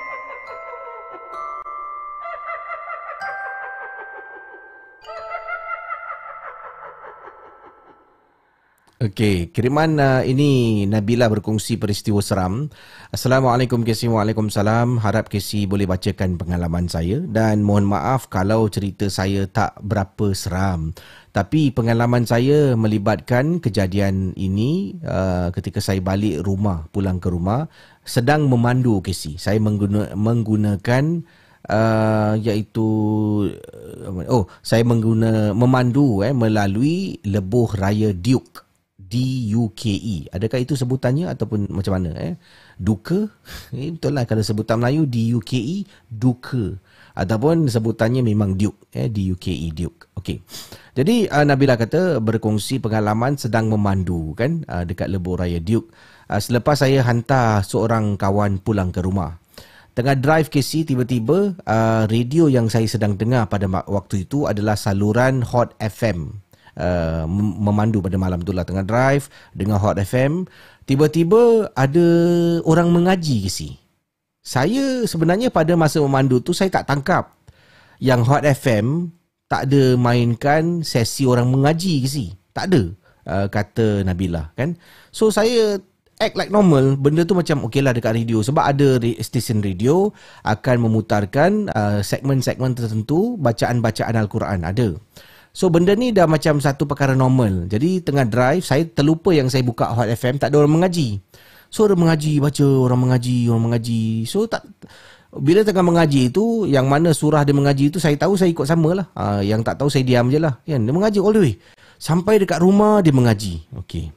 Okey, kiriman uh, ini Nabila berkongsi peristiwa seram. Assalamualaikum Casey, waalaikumsalam. Harap Casey boleh bacakan pengalaman saya dan mohon maaf kalau cerita saya tak berapa seram. Tapi pengalaman saya melibatkan kejadian ini uh, ketika saya balik rumah, pulang ke rumah, sedang memandu Casey. Saya mengguna, menggunakan uh, iaitu uh, oh, saya mengguna memandu eh melalui lebuh raya Duke. D U K E. Adakah itu sebutannya ataupun macam mana eh? Duka? Eh, betul lah kalau sebutan Melayu D U K E, Duka. Ataupun sebutannya memang Duke, eh D U K E, Duke. Okey. Jadi uh, Nabila kata berkongsi pengalaman sedang memandu kan uh, dekat lebuh raya Duke. Uh, selepas saya hantar seorang kawan pulang ke rumah. Tengah drive K C, tiba-tiba uh, radio yang saya sedang dengar pada waktu itu adalah saluran Hot F M. Uh, memandu pada malam tu lah, tengah drive dengan Hot F M, tiba-tiba ada orang mengaji ke si. Saya sebenarnya pada masa memandu tu saya tak tangkap yang Hot F M tak ada mainkan sesi orang mengaji ke si. Tak ada, uh, kata Nabila kan. So saya act like normal, benda tu macam okey lah dekat radio, sebab ada stesen radio akan memutarkan uh, segmen-segmen tertentu bacaan-bacaan Al-Quran ada. So benda ni dah macam satu perkara normal. Jadi tengah drive, saya terlupa yang saya buka Hot F M, tak ada orang mengaji. So orang mengaji, baca, orang mengaji, orang mengaji. So tak, bila tengah mengaji tu, yang mana surah dia mengaji tu, saya tahu saya ikut sama lah. Ha, yang tak tahu saya diam je lah. Kan? Dia mengaji all the way. Sampai dekat rumah dia mengaji. Okey.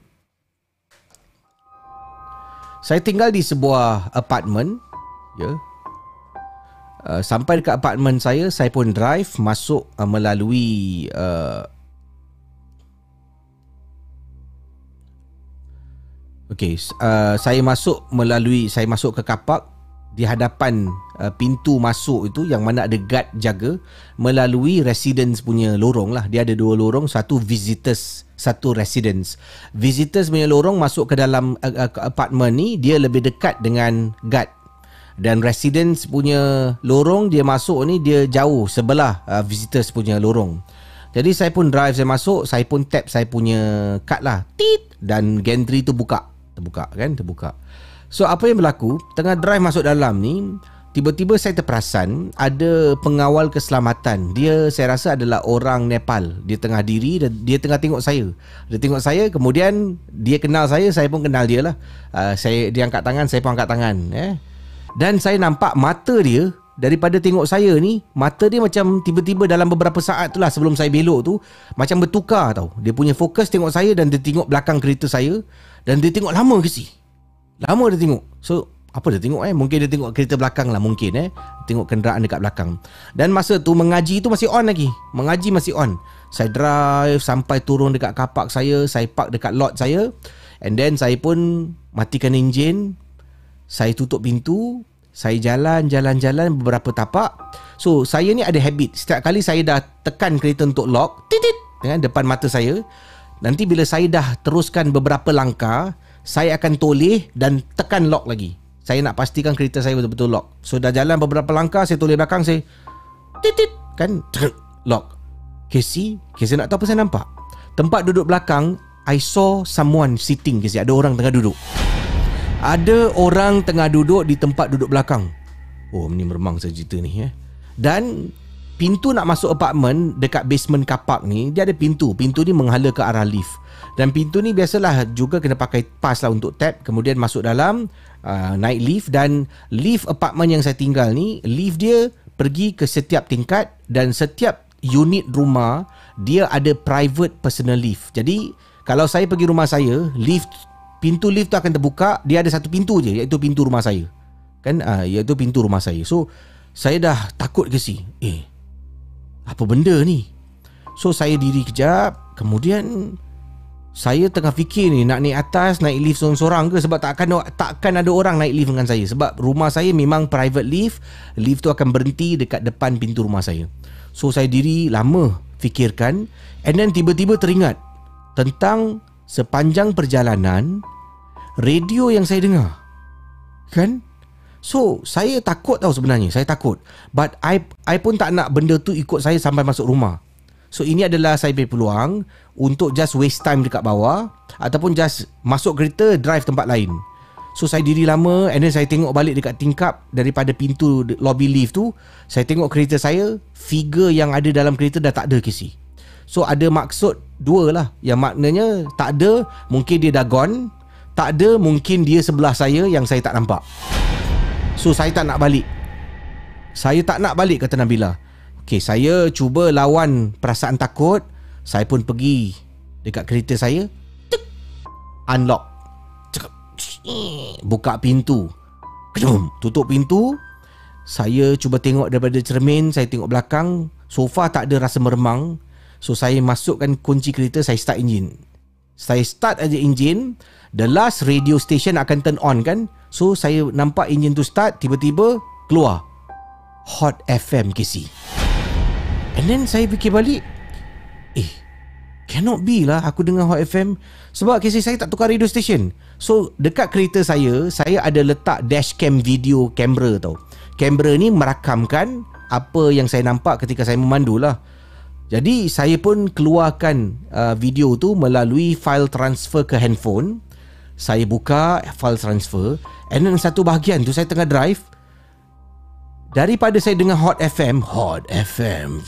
Saya tinggal di sebuah apartmen. Ya. Yeah. Uh, sampai dekat apartmen saya, saya pun drive masuk uh, melalui uh, okey, uh, saya masuk melalui saya masuk ke kapak di hadapan uh, pintu masuk itu yang mana ada guard jaga, melalui residence punya lorong lah. Dia ada dua lorong, satu visitors, satu residence. Visitors punya lorong masuk ke dalam uh, uh, apartmen ni, dia lebih dekat dengan guard. Dan residents punya lorong dia masuk ni dia jauh sebelah uh, visitors punya lorong. Jadi saya pun drive, saya masuk, saya pun tap saya punya kad lah. Tit, dan gantry tu buka. Terbuka kan, terbuka. So apa yang berlaku, tengah drive masuk dalam ni, tiba-tiba saya terperasan ada pengawal keselamatan. Dia saya rasa adalah orang Nepal. Dia tengah diri dan dia tengah tengok saya. Dia tengok saya, kemudian dia kenal saya, saya pun kenal dia lah. Uh, saya, dia angkat tangan, saya pun angkat tangan. Eh. Dan saya nampak mata dia, daripada tengok saya ni, mata dia macam tiba-tiba dalam beberapa saat tu lah sebelum saya belok tu, macam bertukar tau. Dia punya fokus tengok saya dan dia tengok belakang kereta saya. Dan dia tengok lama ke si. Lama dia tengok. So, apa dia tengok eh? Mungkin dia tengok kereta belakang lah mungkin eh. Tengok kenderaan dekat belakang. Dan masa tu mengaji tu masih on lagi. Mengaji masih on. Saya drive sampai turun dekat kapak saya. Saya park dekat lot saya. And then saya pun matikan enjin. Saya tutup pintu. Saya jalan-jalan-jalan beberapa tapak. So saya ni ada habit. Setiap kali saya dah tekan kereta untuk lock, titit, dengan depan mata saya, nanti bila saya dah teruskan beberapa langkah, saya akan toleh dan tekan lock lagi. Saya nak pastikan kereta saya betul-betul lock. So dah jalan beberapa langkah, saya toleh belakang, saya titit, kan, lock. Casey, Casey nak tahu apa saya nampak? Tempat duduk belakang, I saw someone sitting, Casey. Ada orang tengah duduk. Ada orang tengah duduk di tempat duduk belakang. Oh, ni meremang saya cerita ni eh. Dan pintu nak masuk apartmen dekat basement kapak ni, dia ada pintu. Pintu ni menghala ke arah lift. Dan pintu ni biasalah juga kena pakai pass lah untuk tap. Kemudian masuk dalam, uh, naik lift. Dan lift apartmen yang saya tinggal ni, lift dia pergi ke setiap tingkat. Dan setiap unit rumah, dia ada private personal lift. Jadi kalau saya pergi rumah saya, lift, pintu lift tu akan terbuka. Dia ada satu pintu je, iaitu pintu rumah saya. Kan, uh, iaitu pintu rumah saya. So saya dah takut ke si. Eh, apa benda ni? So saya diri kejap. Kemudian saya tengah fikir ni, nak naik atas, naik lift seorang-seorang ke? Sebab takkan, takkan ada orang naik lift dengan saya. Sebab rumah saya memang private lift. Lift tu akan berhenti dekat depan pintu rumah saya. So saya diri lama fikirkan. And then tiba-tiba teringat tentang sepanjang perjalanan radio yang saya dengar. Kan? So saya takut tau sebenarnya. Saya takut. But I, I pun tak nak benda tu ikut saya sampai masuk rumah. So ini adalah saya punya peluang untuk just waste time dekat bawah, ataupun just masuk kereta, drive tempat lain. So saya diri lama. And then saya tengok balik dekat tingkap daripada pintu lobby lift tu. Saya tengok kereta saya, figure yang ada dalam kereta dah tak ada, Casey. So ada maksud dua lah. Yang maknanya tak ada, mungkin dia dah gone. Tak ada, mungkin dia sebelah saya yang saya tak nampak. So saya tak nak balik. Saya tak nak balik, kata Nabila. Okay, saya cuba lawan perasaan takut. Saya pun pergi dekat kereta saya, tuk, unlock, buka pintu, tutup pintu. Saya cuba tengok daripada cermin. Saya tengok belakang. So far tak ada rasa meremang. So saya masukkan kunci kereta. Saya start enjin. Saya start aja enjin. The last radio station akan turn on kan. So saya nampak enjin tu start. Tiba-tiba keluar Hot F M, Casey. And then saya fikir balik, Eh cannot be lah aku dengar Hot F M. Sebab Casey, saya tak tukar radio station. So dekat kereta saya, saya ada letak dashcam video kamera tau. Kamera ni merakamkan apa yang saya nampak ketika saya memandu lah. Jadi saya pun keluarkan uh, video tu melalui file transfer ke handphone. Saya buka file transfer. And then satu bahagian tu saya tengah drive. Daripada saya dengar Hot F M, Hot F M,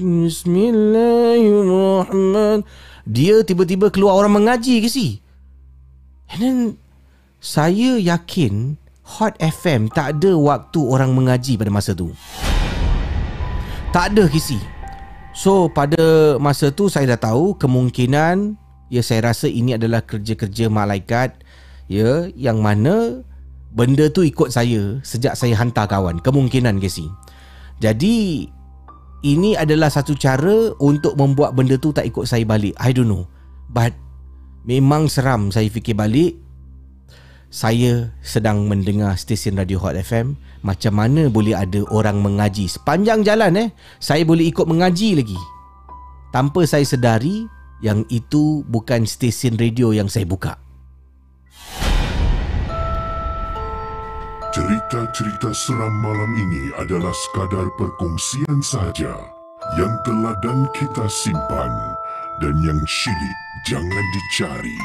Bismillahirrahmanirrahim, dia tiba-tiba keluar orang mengaji ke si. And then saya yakin Hot F M tak ada waktu orang mengaji pada masa tu. Tak ada, Kisi. So pada masa tu saya dah tahu kemungkinan, ya saya rasa ini adalah kerja-kerja malaikat, ya, yang mana benda tu ikut saya sejak saya hantar kawan. Kemungkinan, Casey. Jadi ini adalah satu cara untuk membuat benda tu tak ikut saya balik. I don't know, but memang seram. Saya fikir balik, saya sedang mendengar stesen radio Hot F M. Macam mana boleh ada orang mengaji sepanjang jalan eh? Saya boleh ikut mengaji lagi, tanpa saya sedari yang itu bukan stesen radio yang saya buka. Cerita-cerita seram malam ini adalah sekadar perkongsian sahaja yang teladan kita simpan dan yang syilid jangan dicari.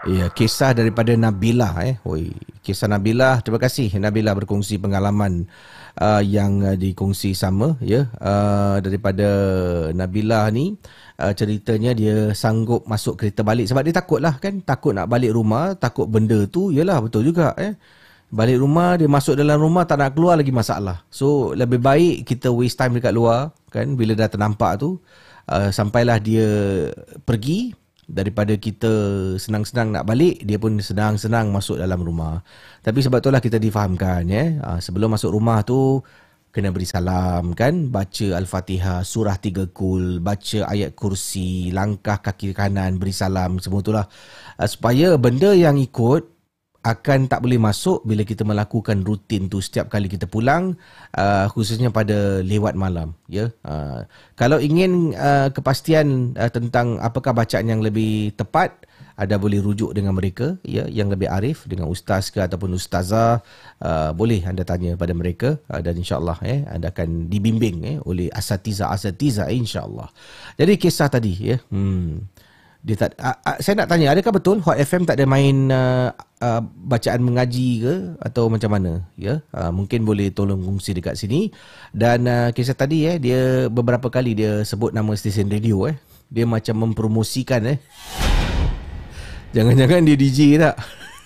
Ya, kisah daripada Nabilah eh. Oi, kisah Nabilah. Terima kasih Nabilah berkongsi pengalaman uh, yang uh, dikongsi sama ya. Uh, daripada Nabilah ni uh, ceritanya dia sanggup masuk kereta balik sebab dia takut lah kan, takut nak balik rumah, takut benda tu, yalah betul juga eh. Balik rumah, dia masuk dalam rumah tak nak keluar lagi masalah. So lebih baik kita waste time dekat luar kan, bila dah ternampak tu uh, sampailah dia pergi, daripada kita senang-senang nak balik, dia pun senang-senang masuk dalam rumah. Tapi sebab itulah kita difahamkan ya, uh, sebelum masuk rumah tu kena beri salam kan, baca Al-Fatihah, surah tiga kul, baca ayat kursi, langkah kaki kanan, beri salam, semua itulah uh, supaya benda yang ikut akan tak boleh masuk bila kita melakukan rutin tu setiap kali kita pulang, uh, khususnya pada lewat malam ya. Uh, kalau ingin uh, kepastian uh, tentang apakah bacaan yang lebih tepat, ada boleh rujuk dengan mereka ya, yang lebih arif, dengan ustaz ke ataupun ustazah, uh, boleh anda tanya pada mereka uh, dan insya-Allah eh anda akan dibimbing eh oleh asatiza-asatiza insya-Allah. Jadi kisah tadi ya. Hmm. Dia tak, uh, uh, saya nak tanya, adakah betul Hot F M tak ada main uh, uh, bacaan mengaji ke atau macam mana ya? Uh, mungkin boleh tolong kongsi dekat sini. Dan uh, kisah tadi eh, dia beberapa kali dia sebut nama stesen radio eh. Dia macam mempromosikan eh. Jangan-jangan dia D J tak?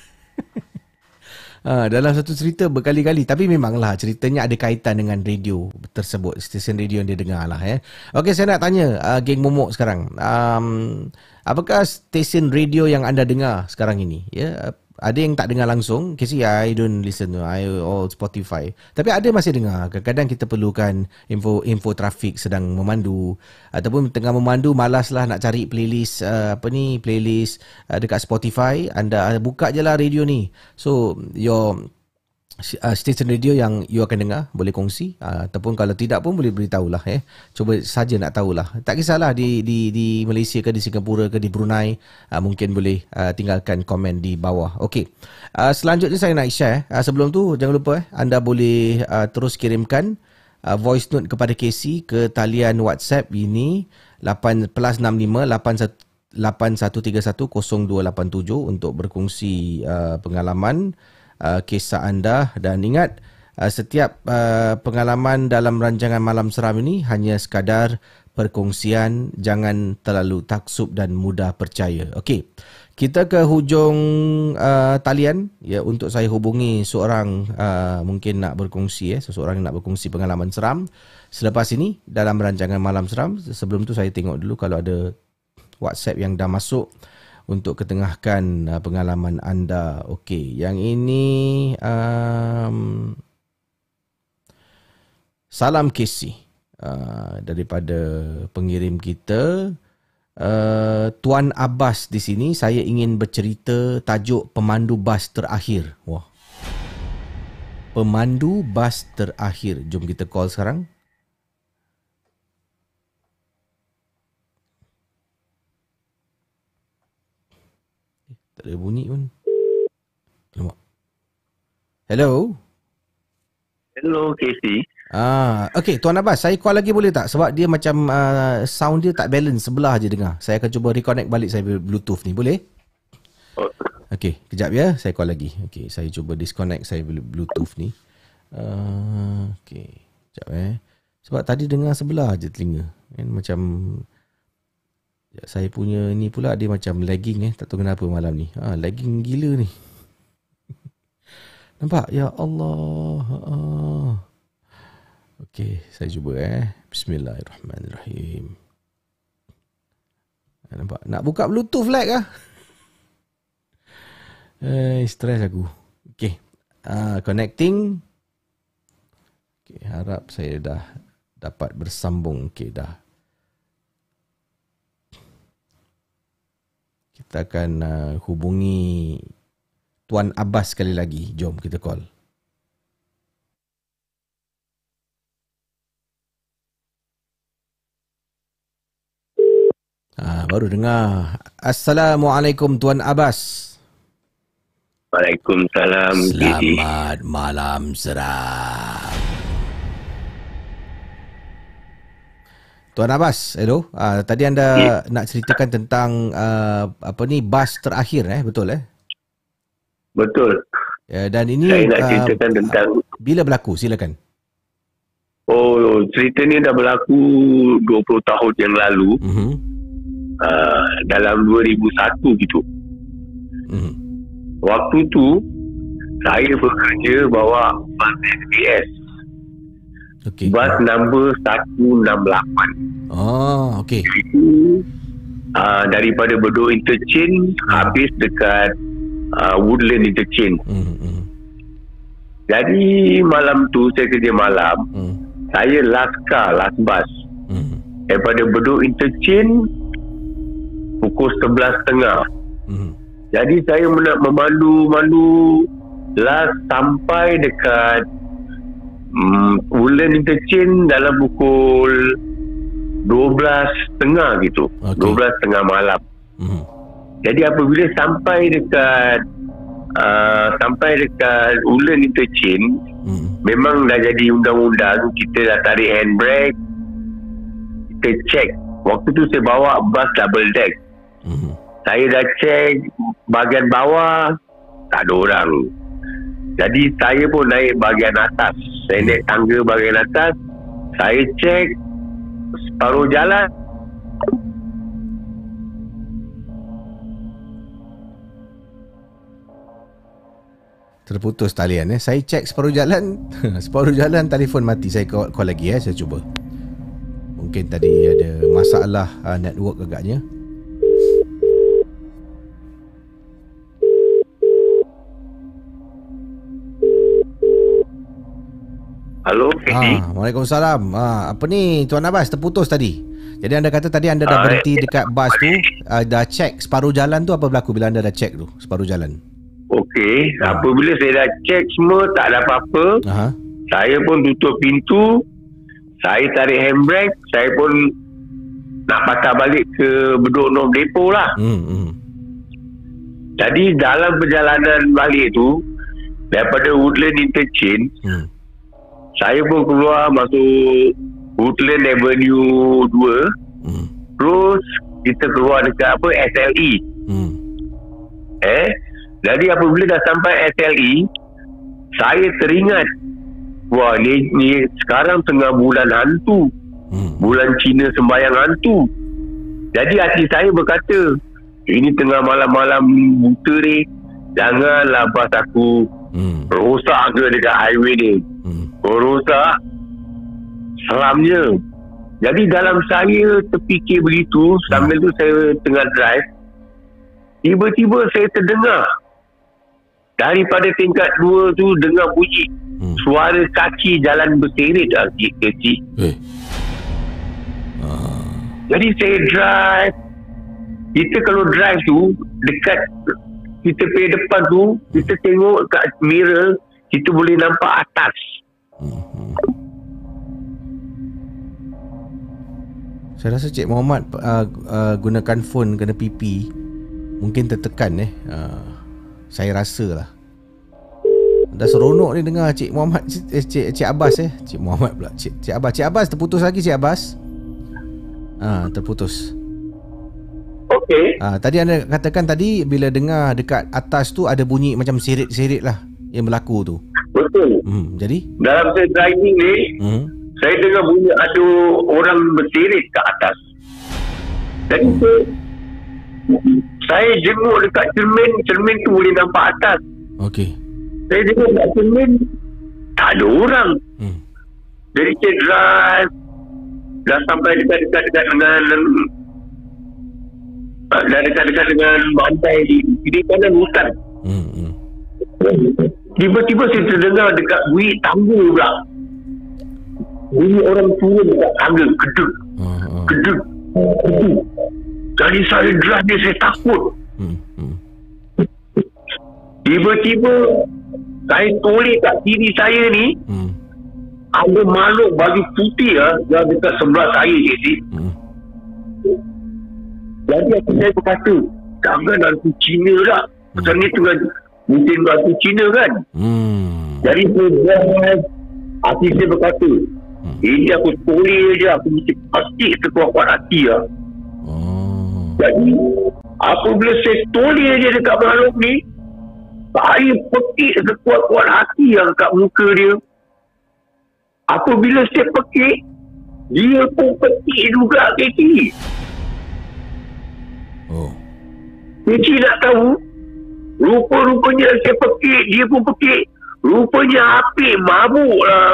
Ha, dalam satu cerita berkali-kali, tapi memanglah ceritanya ada kaitan dengan radio tersebut, stesen radio yang dia dengar lah ya. Okey, saya nak tanya uh, geng momok sekarang, um, apakah stesen radio yang anda dengar sekarang ini ya? Ada yang tak dengar langsung, kasi I don't listen to, I all Spotify. Tapi ada masih dengar. Kadang-kadang kita perlukan info info trafik sedang memandu, ataupun tengah memandu malaslah nak cari playlist uh, apa ni playlist uh, dekat Spotify. Anda buka je lah radio ni. So your uh, station radio yang you akan dengar boleh kongsi, uh, ataupun kalau tidak pun boleh beritahulah eh. Cuba saja nak tahulah. Tak kisahlah di di di Malaysia ke, di Singapura ke, di Brunei, uh, mungkin boleh uh, tinggalkan komen di bawah. Okey. Uh, selanjutnya saya nak share, uh, sebelum tu jangan lupa eh anda boleh uh, terus kirimkan uh, voice note kepada K C ke talian WhatsApp ini lapan plus enam lima lapan satu lapan satu tiga satu kosong dua lapan tujuh untuk berkongsi uh, pengalaman Uh, kisah anda. Dan ingat, uh, setiap uh, pengalaman dalam rancangan Malam Seram ini hanya sekadar perkongsian, jangan terlalu taksub dan mudah percaya. Okey, kita ke hujung uh, talian ya, untuk saya hubungi seorang uh, mungkin nak berkongsi eh, seseorang yang nak berkongsi pengalaman seram selepas ini dalam rancangan Malam Seram. Sebelum tu saya tengok dulu kalau ada WhatsApp yang dah masuk untuk ketengahkan uh, pengalaman anda. Okey, yang ini um, salam K C uh, daripada pengirim kita, uh, Tuan Abbas di sini. Saya ingin bercerita tajuk pemandu bas terakhir. Wah, pemandu bas terakhir. Jom kita call sekarang. Tak ada bunyi pun. Alamak. Hello. Hello, K C. Ah, okey, Tuan Abbas, saya call lagi boleh tak? Sebab dia macam uh, sound dia tak balance, sebelah je dengar. Saya akan cuba reconnect balik saya Bluetooth ni, boleh? Oh. Okey, kejap ya, saya call lagi. Okey, saya cuba disconnect saya Bluetooth ni. Uh, okey, kejap eh. Sebab tadi dengar sebelah je telinga. Kan macam saya punya ni pula dia macam lagging eh. Tak tahu kenapa malam ni. Ha, lagging gila ni. Nampak? Ya Allah. Ha. Okey, saya cuba eh. Bismillahirrahmanirrahim. Ha, nampak? Nak buka Bluetooth lag ah. Eh, stress aku. Okey. Ah, connecting. Okey, harap saya dah dapat bersambung. Okey, dah. Kita akan uh, hubungi Tuan Abbas sekali lagi. Jom kita call. Ah, baru dengar. Assalamualaikum Tuan Abbas. Waalaikumsalam. Selamat malam seram. Tuan Abbas, hello. Uh, tadi anda yeah. nak ceritakan tentang uh, apa ni bas terakhir eh, betul eh? Betul. Ya, dan ini saya nak ceritakan uh, tentang bila berlaku, silakan. Oh, cerita ni dah berlaku dua puluh tahun yang lalu. Uh-huh. Uh, dalam dua ribu satu gitu. Uh-huh. Waktu tu saya bekerja bawa bas S B S. Okay. Bas number seratus enam puluh lapan. Oh, okey. Uh, daripada Bedok Interchange hmm. habis dekat uh, Woodland Interchange. Hmm, hmm. Jadi malam tu saya kerja malam. Hmm. Saya last car, last bus. Hmm. Daripada Bedok Interchange pukul sebelas tiga puluh. Hmm. Jadi saya memandu-mandu last sampai dekat Hmm, Woodland Interchange dalam pukul dua belas tiga puluh gitu. Okay. dua belas tiga puluh malam. Hmm. Jadi apabila sampai dekat uh, sampai dekat Woodland Interchange, hmm. memang dah jadi undang-undang, kita dah tarik handbrake, kita check. Waktu tu saya bawa bas double deck. Hmm. Saya dah check bahagian bawah, tak ada orang. Jadi saya pun naik bahagian atas. Saya naik tangga bahagian atas. Saya cek separuh jalan. Terputus talian eh. Saya cek separuh jalan. Separuh jalan telefon mati. Saya call, call lagi eh. Saya cuba. Mungkin tadi ada masalah uh, network agaknya. Halo, Fedi. Ah, Waalaikumsalam. Ah, apa ni Tuan Abbas, terputus tadi. Jadi anda kata tadi anda dah ah, berhenti dekat bas tu, uh, dah check separuh jalan tu, apa berlaku bila anda dah check tu separuh jalan? Okey, ah. apabila saya dah check semua tak ada apa-apa, Aha. saya pun tutup pintu, saya tarik handbrake, saya pun nak patah balik ke Bedok North Depot lah. Hmm, hmm. Jadi dalam perjalanan balik tu, daripada Woodland Interchange, hmm. saya pun keluar masuk Woodland Avenue dua. Hmm. Terus kita keluar dekat apa S L E. Hmm. Eh, jadi apabila dah sampai S L E, saya teringat, wah ni, ni sekarang tengah bulan hantu. Hmm. Bulan Cina sembahyang hantu. Jadi hati saya berkata, ini tengah malam-malam buta ni, janganlah bas aku hmm. rosak ke dekat highway ni. Hmm. Rosak, seramnya. Jadi dalam saya terfikir begitu, sambil tu saya tengah drive, tiba-tiba saya terdengar daripada tingkat dua tu dengar bunyi hmm. suara kaki jalan berseret lah, kecil. Eh. Uh. Jadi saya drive. Kita kalau drive tu dekat kita pergi depan tu, kita tengok kat mirror, kita boleh nampak atas. Hmm. Saya rasa Cik Muhammad uh, uh, gunakan phone kena pipi, mungkin tertekan eh. Uh, saya rasa lah. Dah seronok ni dengar Cik Muhammad, eh, Cik, Cik Abbas eh. Cik Muhammad pula. Cik, Cik Abbas. Cik Abbas terputus lagi Cik Abbas. Ah, terputus. Okey. Ah, tadi anda katakan tadi bila dengar dekat atas tu ada bunyi macam serit-serit lah yang berlaku tu. Betul. Hmm, jadi dalam saya driving ni, hmm. saya dengar bunyi ada orang berserit ke atas. Jadi hmm. saya, saya jenguk dekat cermin, cermin tu boleh nampak atas. Okey. Saya jenguk dekat cermin, tak ada orang. Hmm. Jadi saya drive, dah sampai dekat-dekat dengan dah dekat-dekat dengan pantai di kiri kanan hutan. Hmm. hmm. Tiba-tiba saya terdengar dekat bunyi tangga pula. Bunyi orang turun dekat tangga. Keduk. Uh, uh. Keduk. Keduk. Jadi saya drive ni saya takut. Hmm, hmm. Tiba-tiba saya toleh kat kiri saya ni. Hmm. Ada makhluk baju putih lah, yang dekat sebelah saya je. Hmm. Jadi aku saya berkata, jangan hantu Cina lah. Pasal hmm. ni tengah mungkin hantu Cina kan. Hmm. Jadi saya hati saya berkata, hmm. ini aku tulis je, aku mesti pasti sekuat-kuat hati lah. Oh. Jadi apabila saya tulis je dekat makhluk ni, saya pekik sekuat-kuat hati yang kat muka dia. Apabila saya pekik, dia pun pekik juga Keci. Oh. Keci nak tahu, rupa-rupanya saya pekik, dia pun pekik. Rupanya api mabuk lah.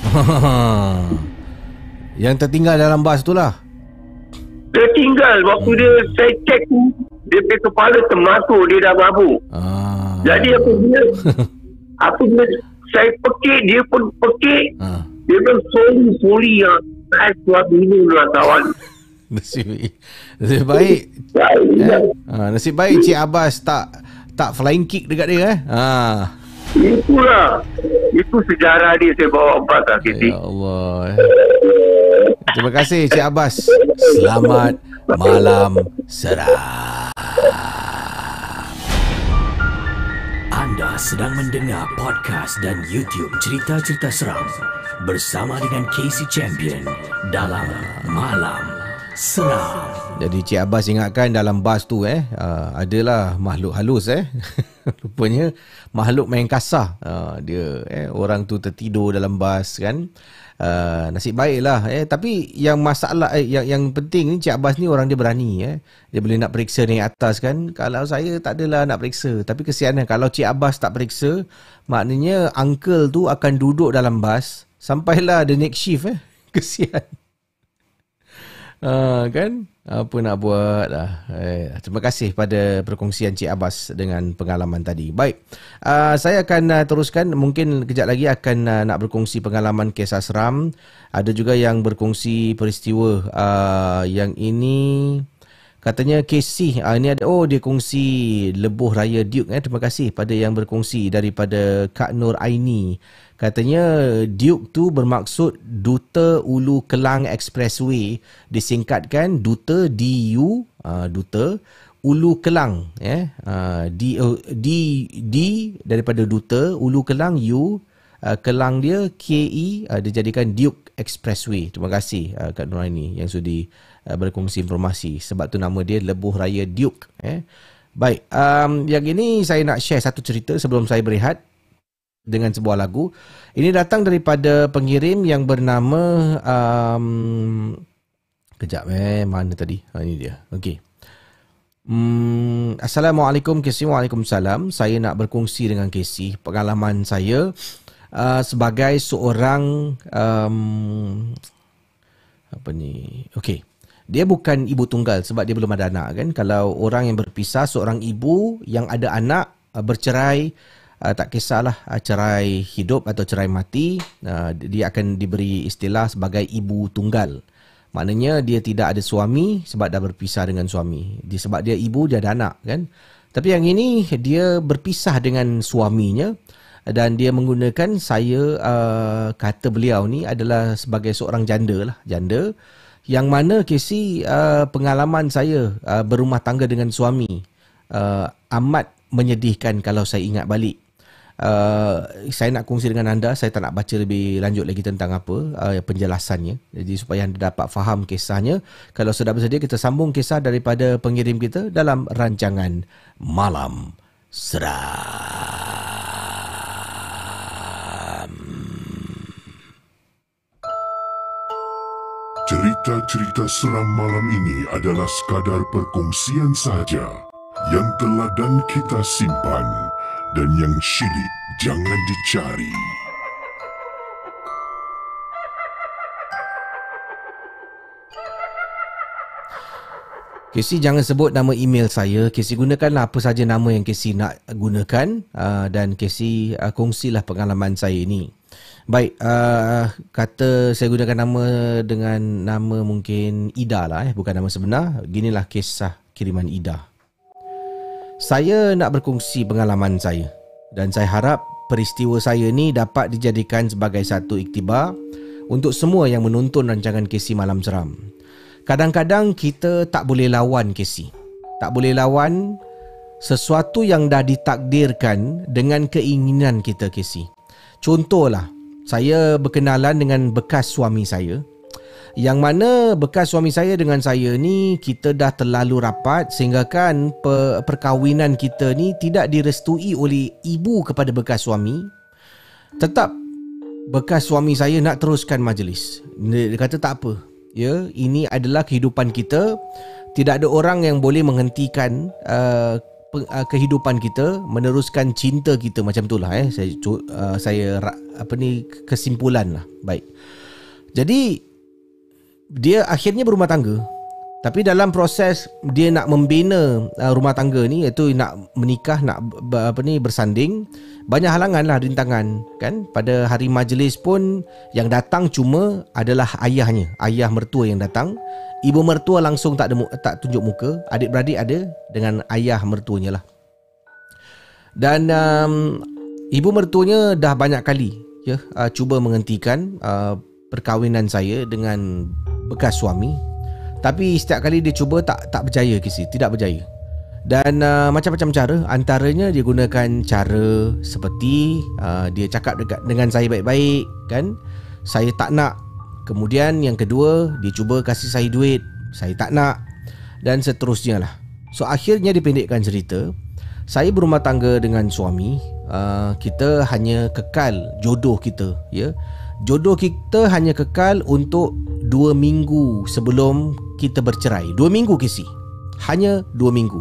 Yang tertinggal dalam bas tu lah. Tertinggal waktu hmm. dia saya cek tu, dia punya kepala termasuk dia dah mabuk. Ah. Jadi apabila apabila saya pekik, dia pun pekik. Ah. Dia pun sorry-sorry yang saya suap minum lah kawan. Nasib, nasib baik. eh? ha, nasib baik Cik Abbas tak tak flying kick dekat dia eh. Ha. Itulah. Itu sejarah dia saya bawa empat lah Keci. Ya Allah. Terima kasih Cik Abbas. Selamat malam seram. Anda sedang mendengar podcast dan YouTube cerita-cerita seram bersama dengan Casey Champion dalam Malam Seram. Jadi Cik Abbas ingatkan dalam bas tu eh uh, adalah makhluk halus eh. Rupanya makhluk main kasar. Uh, dia eh orang tu tertidur dalam bas kan. Uh, nasib baiklah eh tapi yang masalah eh, yang yang penting ni Cik Abbas ni orang dia berani eh. Dia boleh nak periksa naik atas kan. Kalau saya tak adalah nak periksa, tapi kesiannya kalau Cik Abbas tak periksa, maknanya uncle tu akan duduk dalam bas sampailah the next shift eh. Kesian. Uh, kan apa nak buat lah. Eh, terima kasih pada perkongsian Cik Abbas dengan pengalaman tadi. Baik, uh, saya akan uh, teruskan. Mungkin kejap lagi akan uh, nak berkongsi pengalaman kisah seram. Ada juga yang berkongsi peristiwa uh, yang ini katanya Casey uh, ini ada oh dia kongsi lebuh raya Duke eh. Terima kasih pada yang berkongsi daripada Kak Nur Aini. Katanya Duke tu bermaksud Duta Ulu Kelang Expressway, disingkatkan Duta D U uh, Duta Ulu Kelang eh uh, D, uh, D D daripada Duta Ulu Kelang U uh, Kelang dia K E uh, dijadikan Duke Expressway. Terima kasih uh, Kak Nuraini yang sudi uh, berkongsi informasi, sebab tu nama dia Lebuh Raya Duke eh. Baik, um, yang ini saya nak share satu cerita sebelum saya berehat dengan sebuah lagu. Ini datang daripada pengirim yang bernama um, kejap eh mana tadi ha, ini dia. Okey. Hmm, Assalamualaikum Casey. Waalaikumsalam. Saya nak berkongsi dengan Casey pengalaman saya uh, sebagai seorang um, apa ni. Okey. Dia bukan ibu tunggal sebab dia belum ada anak kan. Kalau orang yang berpisah, seorang ibu yang ada anak uh, bercerai, Uh, tak kisahlah uh, cerai hidup atau cerai mati, uh, dia akan diberi istilah sebagai ibu tunggal. Maknanya dia tidak ada suami sebab dah berpisah dengan suami. Dia, sebab dia ibu, dia ada anak kan. Tapi yang ini dia berpisah dengan suaminya dan dia menggunakan saya uh, kata beliau ni adalah sebagai seorang janda lah, janda yang mana Casey uh, pengalaman saya uh, berumah tangga dengan suami uh, amat menyedihkan kalau saya ingat balik. Uh, saya nak kongsi dengan anda. Saya tak nak baca lebih lanjut lagi tentang apa uh, penjelasannya. Jadi supaya anda dapat faham kisahnya. Kalau sudah bersedia, kita sambung kisah daripada pengirim kita dalam rancangan Malam Seram. Cerita-cerita seram malam ini adalah sekadar perkongsian sahaja yang telah dan kita simpan, dan yang syilid jangan dicari. Casey jangan sebut nama email saya. Casey gunakanlah apa saja nama yang Casey nak gunakan, uh, dan Casey uh, kongsilah pengalaman saya ini. Baik, uh, kata saya gunakan nama dengan nama mungkin Ida lah eh, bukan nama sebenar. Ginilah kisah kiriman Ida. Saya nak berkongsi pengalaman saya dan saya harap peristiwa saya ni dapat dijadikan sebagai satu iktibar untuk semua yang menonton rancangan Casey Malam Seram. Kadang-kadang kita tak boleh lawan Casey. Tak boleh lawan sesuatu yang dah ditakdirkan dengan keinginan kita Casey. Contohlah, saya berkenalan dengan bekas suami saya, yang mana bekas suami saya dengan saya ni kita dah terlalu rapat sehingga kan per, perkahwinan kita ni tidak direstui oleh ibu kepada bekas suami. Tetap bekas suami saya nak teruskan majlis. Dia kata tak apa, ya, ini adalah kehidupan kita. Tidak ada orang yang boleh menghentikan uh, kehidupan kita, meneruskan cinta kita, macam itulah eh saya uh, saya apa ni kesimpulan lah. Baik. Jadi dia akhirnya berumah tangga. Tapi dalam proses dia nak membina uh, rumah tangga ni, iaitu nak menikah, nak apa ni bersanding, banyak halangan lah, rintangan kan. Pada hari majlis pun yang datang cuma adalah ayahnya, ayah mertua yang datang. Ibu mertua langsung tak ada, tak tunjuk muka. Adik-beradik ada dengan ayah mertuanya lah. Dan um, ibu mertuanya dah banyak kali ya uh, cuba menghentikan uh, perkahwinan saya dengan bekas suami. Tapi setiap kali dia cuba tak tak berjaya, Kisi, tidak berjaya. Dan uh, macam-macam cara, antaranya dia gunakan cara seperti uh, dia cakap dekat, dengan saya baik-baik kan, saya tak nak. Kemudian yang kedua, dia cuba kasih saya duit, saya tak nak, dan seterusnya lah. So akhirnya dipendekkan cerita, saya berumah tangga dengan suami, uh, kita hanya kekal jodoh kita, ya. Jodoh kita hanya kekal untuk dua minggu sebelum kita bercerai. Dua minggu, Kisi. Hanya dua minggu.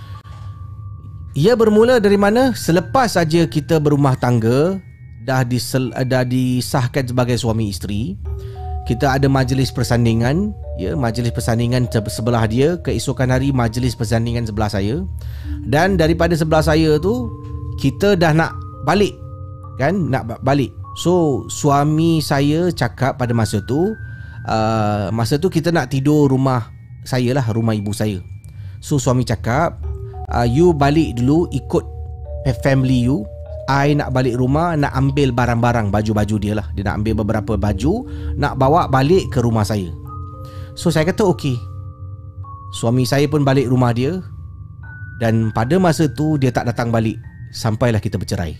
Ia bermula dari mana? Selepas saja kita berumah tangga, dah, disel, dah disahkan sebagai suami isteri, kita ada majlis persandingan, ya, majlis persandingan sebelah dia, keesokan hari majlis persandingan sebelah saya. Dan daripada sebelah saya tu, kita dah nak balik, kan? Nak balik. So suami saya cakap pada masa tu, uh, masa tu kita nak tidur rumah saya lah, rumah ibu saya. So suami cakap, uh, you balik dulu, ikut family you. I nak balik rumah, nak ambil barang-barang, baju-baju dia lah. Dia nak ambil beberapa baju, nak bawa balik ke rumah saya. So saya kata okey. Suami saya pun balik rumah dia. Dan pada masa tu dia tak datang balik sampailah kita bercerai.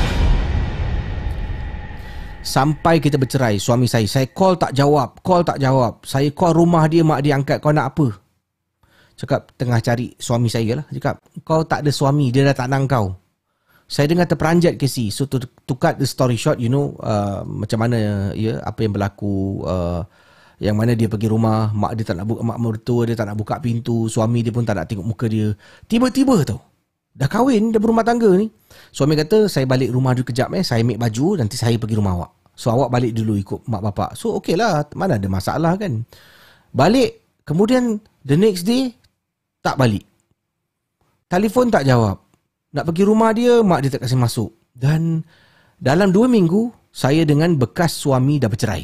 Sampai kita bercerai, suami saya, saya call tak jawab, call tak jawab. Saya call rumah dia, mak dia angkat, kau nak apa? Cakap tengah cari suami saya lah. Cakap kau tak ada suami, dia dah tak nak kau. Saya dengar terperanjat, Casey. So to, to cut the story short, you know, uh, macam mana ya, apa yang berlaku, uh, yang mana dia pergi rumah, mak dia tak nak buka, mak mertua dia tak nak buka pintu, suami dia pun tak nak tengok muka dia. Tiba-tiba tau, dah kahwin, dah berumah tangga ni, suami kata saya balik rumah dulu kejap eh, saya ambil baju, nanti saya pergi rumah awak. So awak balik dulu ikut mak bapak. So okey lah, mana ada masalah kan. Balik, kemudian the next day tak balik, telefon tak jawab. Nak pergi rumah dia, mak dia tak kasih masuk. Dan dalam dua minggu, saya dengan bekas suami dah bercerai,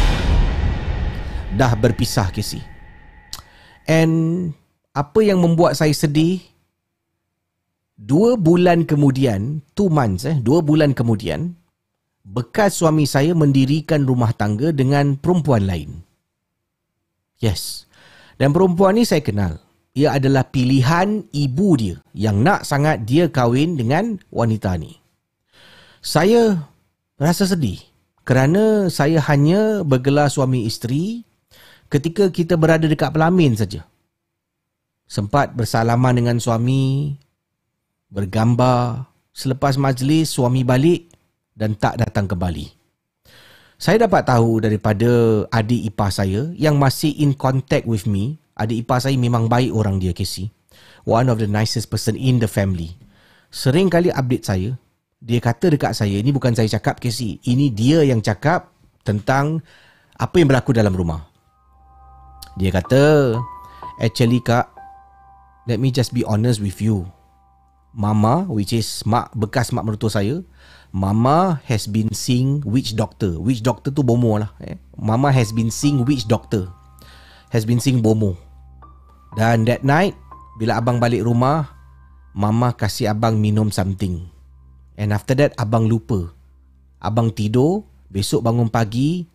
dah berpisah, Casey. And apa yang membuat saya sedih, dua bulan kemudian, two months eh, dua bulan kemudian, bekas suami saya mendirikan rumah tangga dengan perempuan lain. Yes. Dan perempuan ni saya kenal. Ia adalah pilihan ibu dia yang nak sangat dia kahwin dengan wanita ni. Saya rasa sedih kerana saya hanya bergelar suami isteri ketika kita berada dekat pelamin saja. Sempat bersalaman dengan suami, bergambar. Selepas majlis, suami balik dan tak datang kembali. Saya dapat tahu daripada adik ipar saya yang masih in contact with me. Adik ipar saya memang baik orang dia, Casey. One of the nicest person in the family. Sering kali update saya. Dia kata dekat saya, ini bukan saya cakap, Casey. Ini dia yang cakap tentang apa yang berlaku dalam rumah. Dia kata, actually kak, let me just be honest with you. Mama, which is mak, bekas mak mertua saya, Mama has been seeing witch doctor. Witch doctor tu bomo lah. Eh. Mama has been seeing witch doctor. Has been seeing bomo. Dan that night, bila abang balik rumah, Mama kasih abang minum something. And after that, abang lupa. Abang tidur, besok bangun pagi,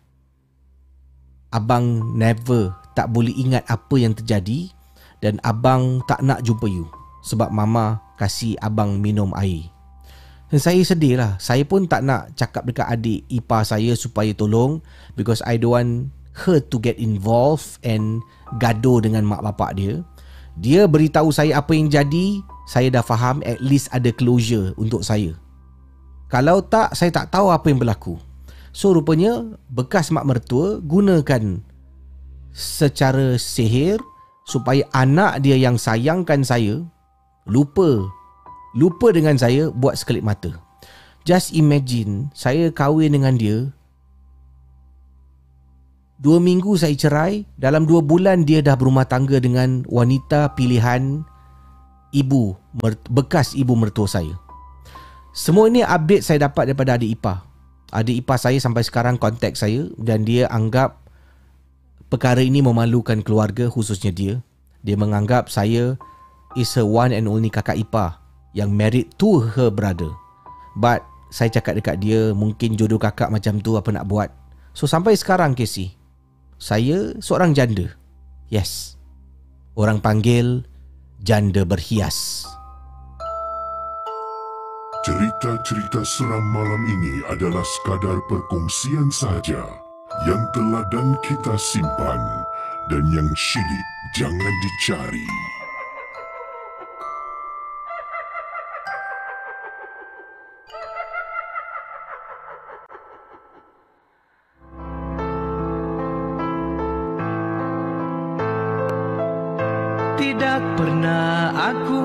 abang never, tak boleh ingat apa yang terjadi. Dan abang tak nak jumpa you. Sebab Mama kasih abang minum air. Saya sedih lah. Saya pun tak nak cakap dekat adik ipar saya supaya tolong, because I don't want her to get involved and gaduh dengan mak bapak dia. Dia beritahu saya apa yang jadi, saya dah faham, at least ada closure untuk saya. Kalau tak, saya tak tahu apa yang berlaku. So rupanya bekas mak mertua gunakan secara sihir supaya anak dia yang sayangkan saya lupa lupa dengan saya buat sekelip mata. Just imagine, saya kahwin dengan dia, dua minggu saya cerai, dalam dua bulan dia dah berumah tangga dengan wanita pilihan ibu, bekas ibu mertua saya. Semua ini update saya dapat daripada adik ipar. Adik ipar saya sampai sekarang kontak saya dan dia anggap perkara ini memalukan keluarga, khususnya dia. Dia menganggap saya is her one and only kakak ipar yang married to her brother. But saya cakap dekat dia, mungkin jodoh kakak macam tu, apa nak buat. So sampai sekarang Casey, saya seorang janda. Yes, orang panggil janda berhias. Cerita-cerita seram malam ini adalah sekadar perkongsian sahaja yang teladan kita simpan dan yang syilid jangan dicari. Tidak pernah aku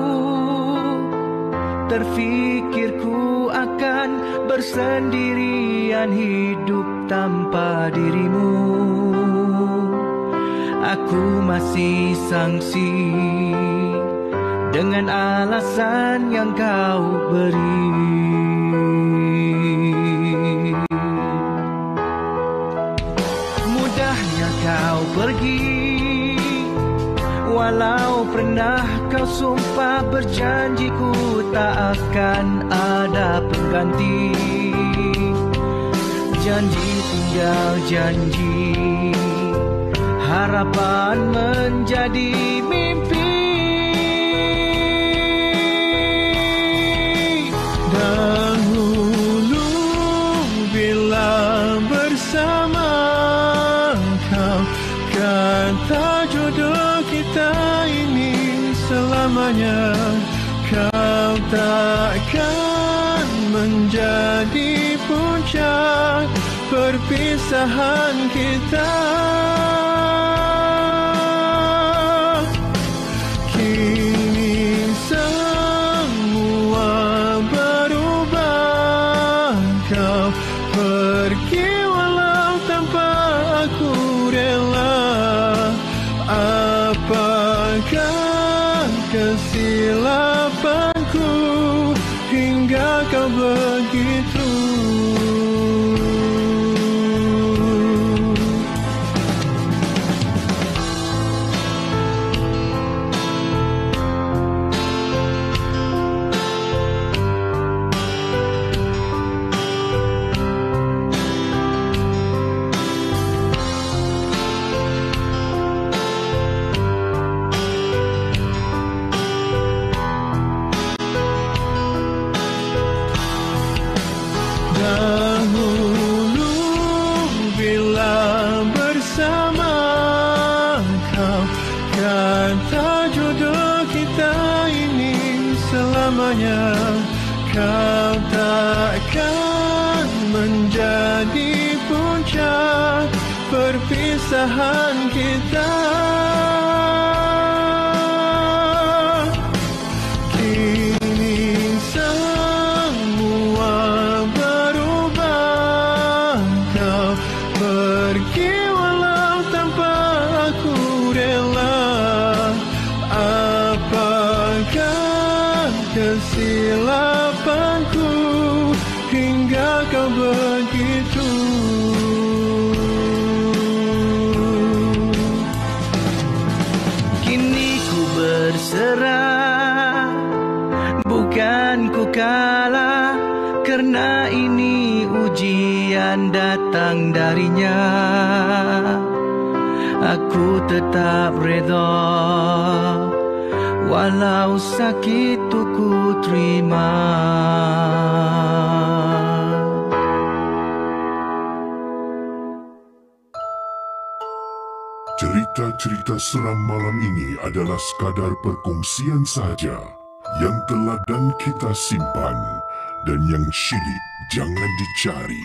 terfikirku akan bersendirian hidup tanpa dirimu. Aku masih sangsi dengan alasan yang kau beri. Mudahnya kau pergi, walau pernah kau sumpah berjanjiku tak akan ada pengganti. Janji tinggal janji, harapan menjadi mimpi. Dahulu bila bersama kau, kata jodoh kita ini selamanya. Kau takkan menjadi puncak perpisahan kita. Kini semua berubah, kau pergi walau tanpa aku rela. Apakah kesilapanku hingga kau begitu? Dahulu bila bersama kau, kata jodoh kita ini selamanya. Kau takkan menjadi puncak perpisahan kita. Kini semua berubah, kau pergi walau tanpa aku rela. Apakah kesilapanku hingga kau begitu? Kini ku berserah, bukan ku kalah, karena ini ujian datang darinya. Aku tetap redha, walau sakit ku terima. cerita seram malam ini adalah sekadar perkongsian sahaja yang telah dan kita simpan, dan yang syilid jangan dicari.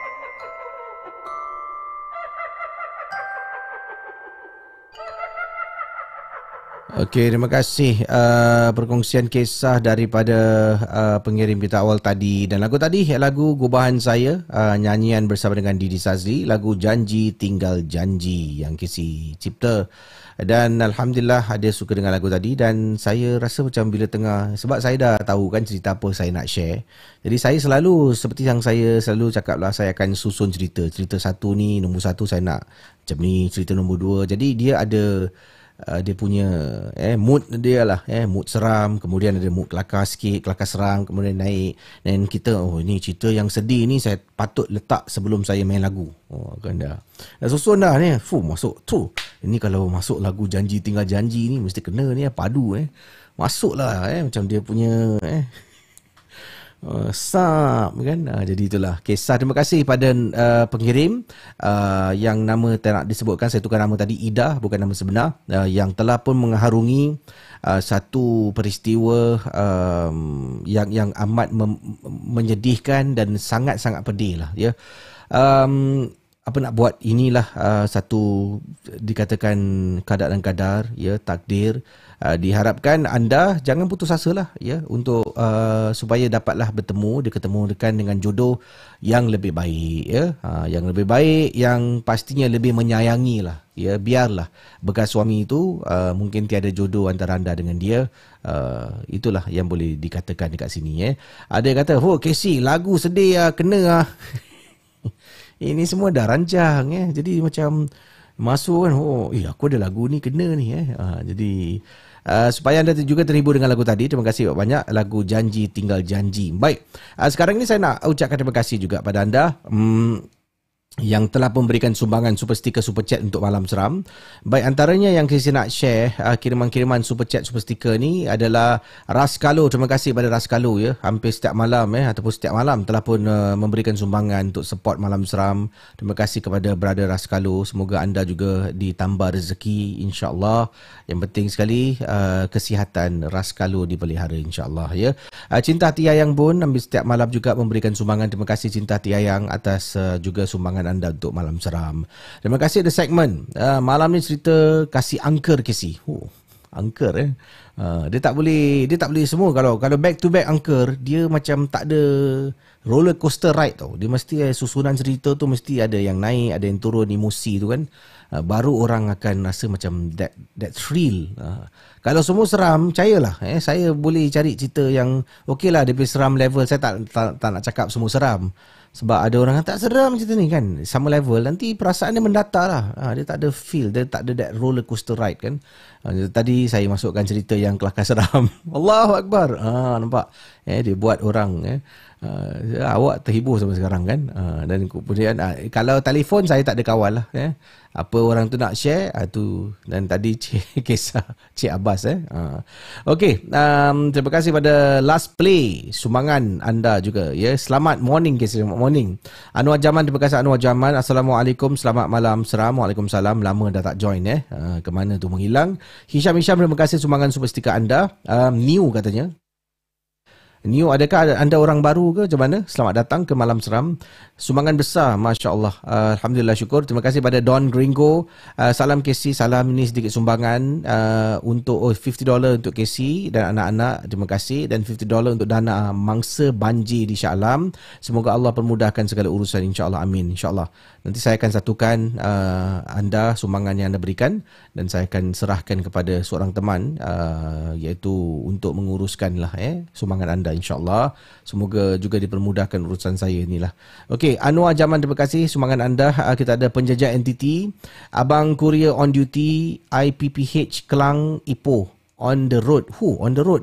Okey, terima kasih uh, perkongsian kisah daripada uh, pengirim kita awal tadi. Dan lagu tadi, lagu gubahan saya, uh, nyanyian bersama dengan Didi Sazli, lagu Janji Tinggal Janji yang Casey cipta. Dan Alhamdulillah dia suka dengan lagu tadi, dan saya rasa macam bila tengah, sebab saya dah tahu kan cerita apa saya nak share. Jadi saya selalu, seperti yang saya selalu cakap lah, saya akan susun cerita. Cerita satu ni, nombor satu saya nak macam ni, cerita nombor dua. Jadi dia ada Uh, dia punya eh mood dia lah, eh mood seram, kemudian ada mood kelakar sikit, kelakar serang, kemudian naik, dan kita oh ni cerita yang sedih ni saya patut letak sebelum saya main lagu. Oh kan dah. Dah susun dah ni. Fuh, masuk tu. Ini kalau masuk lagu Janji Tinggal Janji ni mesti kena ni padu eh. Masuklah eh macam dia punya eh Uh, sap kan, uh, jadi itulah kisah. Terima kasih pada uh, pengirim uh, yang nama tak nak disebutkan, saya tukar nama tadi, Ida bukan nama sebenar, uh, yang telah pun mengharungi uh, satu peristiwa um, yang yang amat mem- menyedihkan dan sangat-sangat pedih lah ya. Um, apa nak buat, inilah uh, satu dikatakan kadar dan kadar ya, takdir. Uh, diharapkan anda jangan putus asa lah ya, untuk uh, supaya dapatlah bertemu, diketemukan dengan jodoh yang lebih baik ya, uh, yang lebih baik, yang pastinya lebih menyayangi lah ya. Biarlah bekas suami itu uh, mungkin tiada jodoh antara anda dengan dia, uh, itulah yang boleh dikatakan dekat sini ya. Ada yang kata, oh Casey lagu sedih lah, kena lah. Ini semua dah rancang ya, jadi macam masuk kan, oh eh, aku ada lagu ni kena ni eh. Uh, jadi Uh, supaya anda juga terhibur dengan lagu tadi, terima kasih banyak, lagu Janji Tinggal Janji. Baik, uh, sekarang ni saya nak ucapkan terima kasih juga pada anda hmm, yang telah memberikan sumbangan super sticker, super chat untuk Malam Seram. Baik, antaranya yang saya nak share uh, kiriman-kiriman super chat, super sticker ni adalah Raskalo. Terima kasih pada Raskalo ya, hampir setiap malam eh ataupun setiap malam telah pun uh, memberikan sumbangan untuk support Malam Seram. Terima kasih kepada brother Raskalo. Semoga anda juga ditambah rezeki insya-Allah. Yang penting sekali uh, kesihatan Raskalo dipelihara insya-Allah ya. Uh, Cinta Hati Ayang pun hampir setiap malam juga memberikan sumbangan. Terima kasih Cinta Hati Ayang atas uh, juga sumbangan anda untuk Malam Seram. Terima kasih ada segmen uh, malam ni cerita kasih angker Casey. Oh, angker eh. Uh, dia tak boleh dia tak boleh semua, kalau kalau back to back angker, dia macam tak ada roller coaster ride tau. Dia mesti eh, susunan cerita tu mesti ada yang naik, ada yang turun, emosi tu kan. Uh, baru orang akan rasa macam that that thrill. Uh, kalau semua seram, percayalah eh, saya boleh cari cerita yang okeylah, dia punya seram level saya tak, tak tak nak cakap semua seram. Sebab ada orang yang tak seram cerita ni kan, sama level, nanti perasaan dia mendatar lah. Ha, dia tak ada feel, dia tak ada that roller coaster ride kan. Ha, tadi saya masukkan cerita yang kelakar seram. Allahu Akbar. Ha, nampak? Eh, dia buat orang eh. Uh, awak terhibur sampai sekarang kan. Uh, dan kemudian uh, kalau telefon saya tak ada kawal lah eh. Apa orang tu nak share uh, tu. Dan tadi cik, kisah Cik Abbas eh. Uh. Okey, um, terima kasih pada Last Play sumbangan anda juga ya. Selamat morning guys, selamat morning. Anwar Jaman, terima kasih Anwar Jaman. Assalamualaikum, selamat malam seram. Waalaikumsalam. Lama dah tak join eh. Uh, ke mana tu menghilang. Hisham Hisham, terima kasih sumbangan super stiker anda. Um, new katanya. New, adakah anda orang baru ke macam mana? Selamat datang ke Malam Seram. Sumbangan besar, Masya Allah. Uh, Alhamdulillah, syukur. Terima kasih pada Don Gringo. Uh, salam Casey, salam, ini sedikit sumbangan uh, untuk oh, fifty dollars untuk Casey dan anak-anak. Terima kasih. Dan fifty dollars untuk dana mangsa banjir di Shah Alam. Semoga Allah permudahkan segala urusan, insya-Allah. Amin, insya-Allah. Nanti saya akan satukan uh, anda sumbangan yang anda berikan dan saya akan serahkan kepada seorang teman uh, iaitu untuk menguruskan lah eh sumbangan anda, insya-Allah. Semoga juga dipermudahkan urusan saya inilah. Okey, Anwar Jaman, terima kasih sumbangan anda. Uh, kita ada penjajah entiti, Abang Courier on duty, I P P H Kelang Ipoh on the road. Who on the road eh?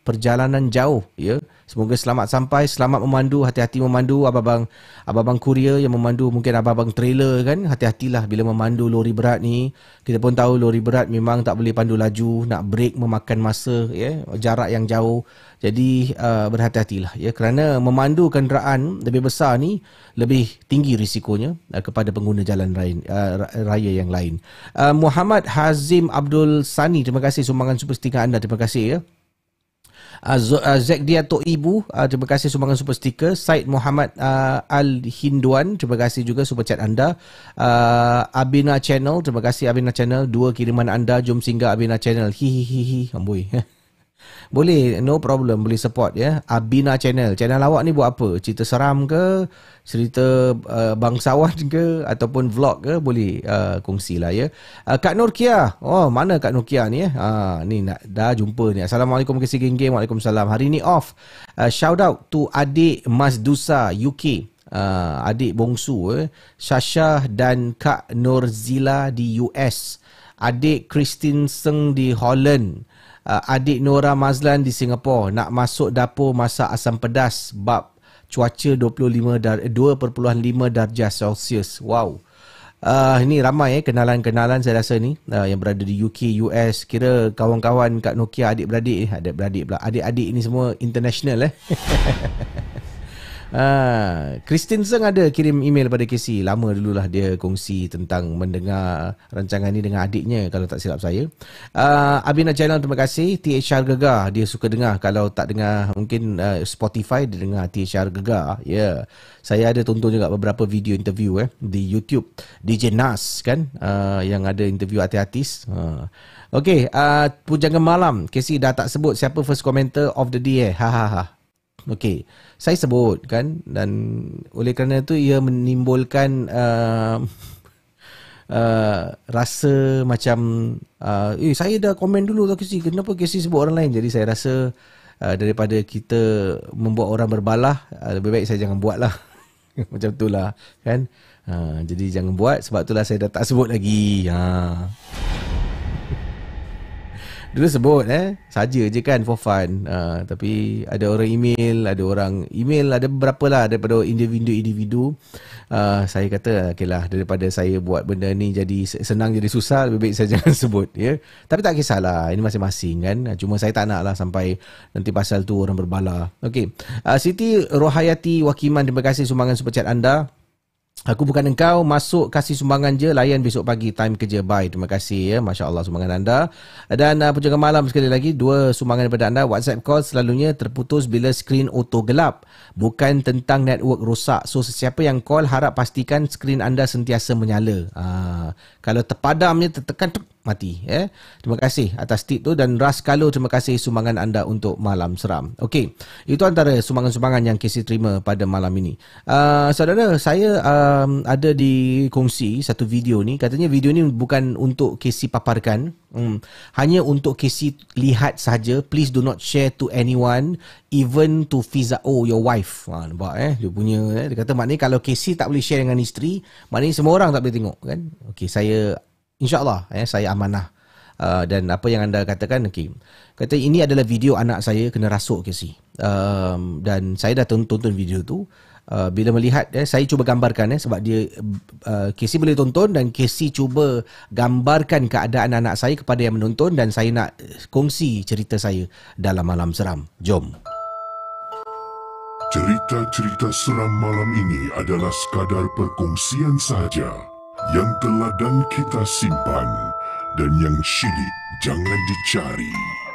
perjalanan jauh, ya. Semoga selamat sampai, selamat memandu, hati-hati memandu. Abang-abang abang-abang kurier yang memandu, mungkin abang-abang trailer kan, hati-hatilah bila memandu lori berat ni. Kita pun tahu lori berat memang tak boleh pandu laju, nak break memakan masa, ya, jarak yang jauh. Jadi uh, berhati-hatilah, ya, kerana memandu kenderaan lebih besar ni lebih tinggi risikonya uh, kepada pengguna jalan raya, uh, raya yang lain. Uh, Muhammad Hazim Abdul Sani, terima kasih sumbangan super stiker anda, terima kasih, ya. Uh, Zek Dia Tok Ibu, uh, terima kasih sumbangan super stiker. Said Muhammad uh, Al-Hinduan, terima kasih juga super chat anda. uh, Abina Channel, terima kasih Abina Channel, dua kiriman anda, jom singgah Abina Channel. Hihihihi, amboi. Boleh, no problem, boleh support, ya. Abina Channel. Channel awak ni buat apa? Cerita seram ke? Cerita uh, bangsawan ke? Ataupun vlog ke? Boleh uh, kongsilah, ya. Uh, Kak Nur Kia. Oh, mana Kak Nur Kia ni, ya? Ha, ni nak, dah jumpa ni. Assalamualaikum, kasih geng-geng. Waalaikumsalam. Hari ni off. Uh, shout out to adik Mas Dusa U K. Uh, adik bongsu, eh. Shasha dan Kak Nurzila di U S. Adik Christine Seng di Holland. Uh, adik Nora Mazlan di Singapura. Nak masuk dapur masak asam pedas bab cuaca dua puluh lima dar- dua perpuluhan lima darjah Celsius. Wow. Uh, ini ramai, eh, kenalan-kenalan saya rasa ni, uh, yang berada di U K, U S. Kira kawan-kawan Kak Nokia, adik-beradik, eh, adik-beradik pula. Adik-adik ni semua international, eh. Ah, Christine Seng ada kirim email pada K C. Lama dululah dia kongsi tentang mendengar rancangan ni dengan adiknya, kalau tak silap saya. Uh, Abina Channel, terima kasih. T H R Gegar, dia suka dengar. Kalau tak dengar mungkin uh, Spotify, dia dengar T H R Gegar. Ya, yeah. Saya ada tonton juga beberapa video interview, eh, di YouTube. D J Nas kan, uh, yang ada interview artis-artis. Uh. Okey, uh, pujangan malam. K C dah tak sebut siapa first commenter of the day, eh. Ha ha ha. Okey, saya sebut kan, dan oleh kerana itu ia menimbulkan uh, uh, rasa macam uh, eh saya dah komen dulu tak, K C, kenapa K C sebut orang lain. Jadi saya rasa uh, daripada kita membuat orang berbalah, uh, lebih baik saya jangan buat lah. Macam tu lah kan. Uh, jadi jangan buat, sebab itulah saya dah tak sebut lagi. Ha. Dulu sebut, eh, saja je kan, for fun. Uh, tapi ada orang email, ada orang email, ada beberapa lah daripada individu-individu. Uh, saya kata, okay lah, daripada saya buat benda ni jadi senang jadi susah, lebih baik saya jangan sebut, ya. Tapi tak kisahlah, ini masing-masing kan. Cuma saya tak nak lah sampai nanti pasal tu orang berbala. Okey, uh, Siti Rohayati Wakiman, terima kasih sumbangan super chat anda. Aku bukan engkau, masuk kasih sumbangan je, layan besok pagi, time kerja, bye. Terima kasih, ya, Masya Allah sumbangan anda. Dan uh, pujangan malam sekali lagi, dua sumbangan daripada anda. WhatsApp call selalunya terputus bila skrin auto gelap, bukan tentang network rosak. So sesiapa yang call, harap pastikan skrin anda sentiasa menyala. uh, Kalau terpadamnya, tertekan, mati, eh. Terima kasih atas tip tu. Dan Ras Kalo, terima kasih sumbangan anda untuk Malam Seram. Okey, itu antara sumbangan-sumbangan yang K C terima pada malam ini. Uh, saudara, saya um, ada di kongsi satu video ni. Katanya video ni bukan untuk K C paparkan, hmm, hanya untuk K C lihat saja. Please do not share to anyone, even to Fiza, oh your wife. Ha, nampak, eh, dia punya, eh, dia kata maknanya kalau K C tak boleh share dengan isteri, maknanya semua orang tak boleh tengok kan. Okey, saya InsyaAllah, eh, saya amanah. Uh, dan apa yang anda katakan, okay. Kata ini adalah video anak saya kena rasuk, K C. Um, dan saya dah tonton video tu. Uh, bila melihat, eh, saya cuba gambarkan, eh, sebab dia uh, K C boleh tonton, dan K C cuba gambarkan keadaan anak saya kepada yang menonton, dan saya nak kongsi cerita saya dalam Malam Seram. Jom. Cerita-cerita seram malam ini adalah sekadar perkongsian sahaja yang telah dan kita simpan, dan yang syilid jangan dicari.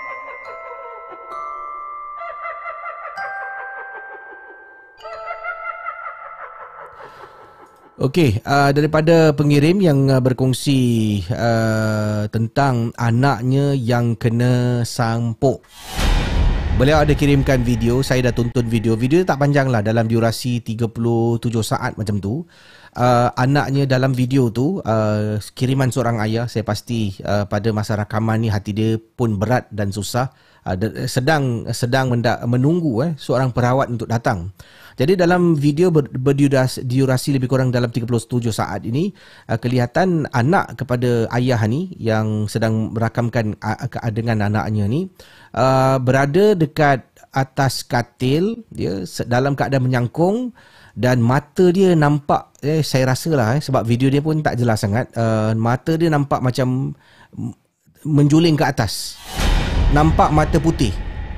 Okey, uh, daripada pengirim yang uh, berkongsi uh, tentang anaknya yang kena sampuk. Beliau ada kirimkan video, saya dah tonton video. Video tak panjang lah, dalam durasi tiga puluh tujuh saat macam tu. Uh, anaknya dalam video tu, uh, kiriman seorang ayah, saya pasti uh, pada masa rakaman ni hati dia pun berat dan susah. uh, sedang sedang mendak, menunggu eh seorang perawat untuk datang. Jadi dalam video ber, berdurasi durasi lebih kurang dalam tiga puluh tujuh saat ini, uh, kelihatan anak kepada ayah ni yang sedang merakamkan uh, dengan anaknya ni uh, berada dekat atas katil dia dalam keadaan menyangkung dan mata dia nampak eh saya rasalah eh sebab video dia pun tak jelas sangat, uh, mata dia nampak macam menjuling ke atas. Nampak mata putih.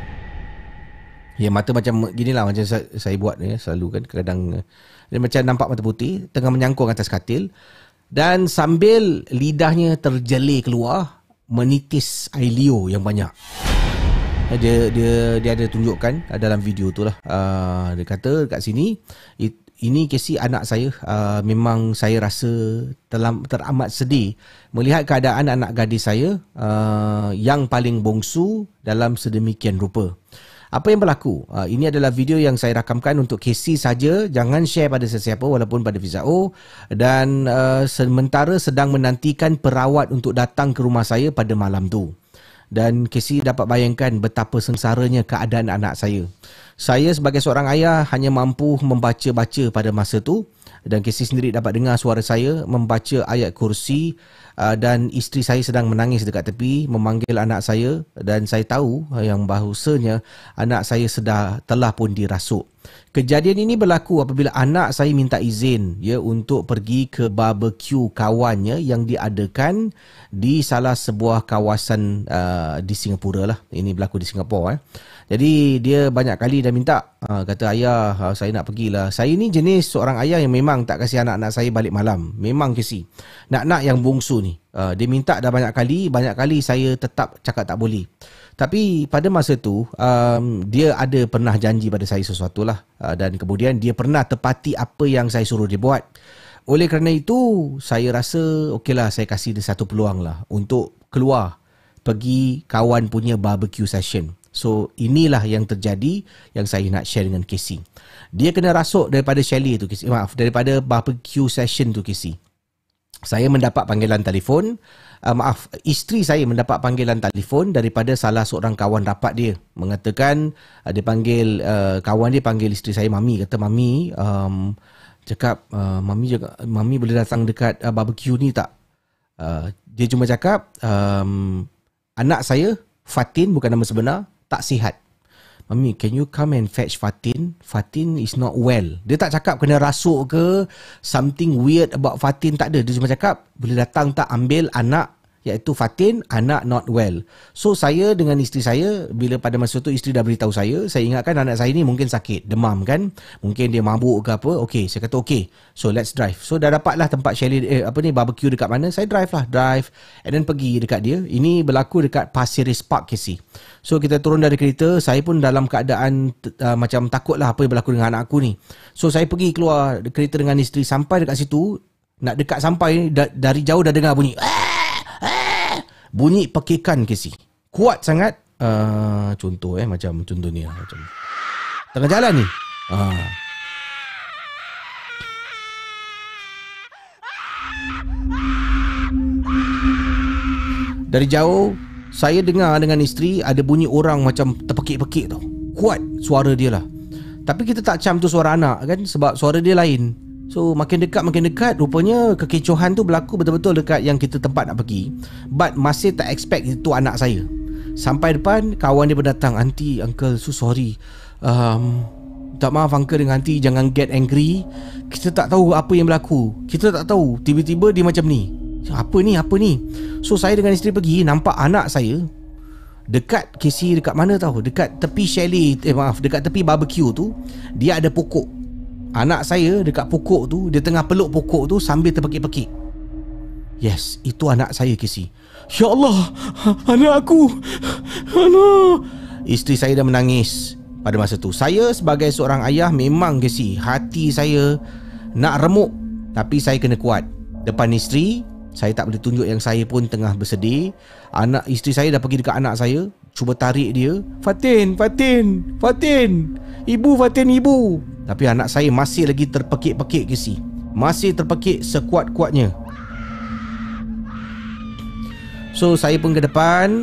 Ya, mata macam ginilah macam saya, saya buat ya, selalu kan kadang dia macam nampak mata putih tengah menyangkung atas katil dan sambil lidahnya terjelir keluar menitis air liur yang banyak. Dia dia dia ada tunjukkan dalam video tu lah. Uh, dia kata kat sini ini Casey anak saya, uh, memang saya rasa telam, teramat sedih melihat keadaan anak gadis saya uh, yang paling bongsu dalam sedemikian rupa. Apa yang berlaku? Uh, ini adalah video yang saya rakamkan untuk Casey saja. Jangan share pada sesiapa walaupun pada Fizao. Dan uh, sementara sedang menantikan perawat untuk datang ke rumah saya pada malam tu. Dan Casey dapat bayangkan betapa sengsaranya keadaan anak saya. Saya sebagai seorang ayah hanya mampu membaca-baca pada masa tu. Dan Casey sendiri dapat dengar suara saya membaca ayat kursi. Uh, dan isteri saya sedang menangis dekat tepi memanggil anak saya, dan saya tahu yang bahawasanya anak saya sedar telah pun dirasuk. Kejadian ini berlaku apabila anak saya minta izin ya untuk pergi ke barbecue kawannya yang diadakan di salah sebuah kawasan uh, di Singapura lah. Ini berlaku di Singapura eh. Jadi dia banyak kali dah minta, uh, kata ayah uh, saya nak pergilah. Saya ni jenis seorang ayah yang memang tak kasih anak-anak saya balik malam. Memang kasi. Nak-nak yang bongsu ni. Uh, dia minta dah banyak kali, banyak kali saya tetap cakap tak boleh. Tapi pada masa tu um, dia ada pernah janji pada saya sesuatu lah, uh, dan kemudian dia pernah tepati apa yang saya suruh dia buat. Oleh kerana itu saya rasa okeylah, saya kasih dia satu peluang lah untuk keluar pergi kawan punya barbecue session. So inilah yang terjadi yang saya nak share dengan Casey. Dia kena rasuk daripada chalet tu Casey. Maaf, daripada barbecue session tu Casey. Saya mendapat panggilan telefon, uh, maaf, isteri saya mendapat panggilan telefon daripada salah seorang kawan rapat dia. Mengatakan, uh, dia panggil, uh, kawan dia panggil isteri saya Mami. Kata, Mami, um, cakap, uh, Mami juga, Mami boleh datang dekat uh, barbecue ni tak? Uh, dia cuma cakap, um, anak saya, Fatin, bukan nama sebenar, tak sihat. Mami, can you come and fetch Fatin? Fatin is not well. Dia tak cakap kena rasuk ke, something weird about Fatin, tak ada. Dia cuma cakap, boleh datang tak ambil anak, iaitu Fatin, anak not well. So saya dengan isteri saya, bila pada masa tu isteri dah beritahu saya, saya ingatkan anak saya ni mungkin sakit, demam kan, mungkin dia mabuk ke apa. Okey, saya kata okey, so let's drive. So dah dapatlah tempat chalet, eh, apa ni, barbecue dekat mana. Saya drive lah, drive and then pergi dekat dia. Ini berlaku dekat Pasir Ris Park Casey. So kita turun dari kereta, saya pun dalam keadaan uh, macam takut lah apa yang berlaku dengan anak aku ni. So saya pergi keluar kereta dengan isteri, sampai dekat situ, nak dekat sampai da, dari jauh dah dengar bunyi bunyi pekikan Casey. Kuat sangat. Uh, contoh eh macam contoh ni lah, macam tengah jalan ni. Uh. Dari jauh saya dengar dengan isteri ada bunyi orang macam terpekik-pekik tau. Kuat suara dia lah. Tapi kita tak cam tu suara anak kan, sebab suara dia lain. So makin dekat makin dekat, rupanya kekecohan tu berlaku betul-betul dekat yang kita tempat nak pergi. But masih tak expect itu anak saya. Sampai depan, kawan dia berdatang, Aunty, Uncle, so sorry, um, tak maaf Uncle dengan Aunty, jangan get angry. Kita tak tahu apa yang berlaku. Kita tak tahu, tiba-tiba dia macam ni. Apa ni, apa ni? So saya dengan isteri pergi, nampak anak saya dekat Casey, dekat mana tahu, dekat tepi chalet, eh maaf, dekat tepi barbecue tu, dia ada pokok. Anak saya dekat pokok tu, dia tengah peluk pokok tu sambil terpekik-pekik. Yes, itu anak saya Casey. Ya Allah, anak aku, anak. Isteri saya dah menangis pada masa tu. Saya sebagai seorang ayah memang Casey, hati saya nak remuk, tapi saya kena kuat. Depan isteri, saya tak boleh tunjuk yang saya pun tengah bersedih. Anak isteri saya dah pergi dekat anak saya, cuba tarik dia. Fatin, Fatin, Fatin, ibu, Fatin, ibu. Tapi anak saya masih lagi terpekik-pekik Casey. Masih terpekik sekuat-kuatnya. So saya pun ke depan,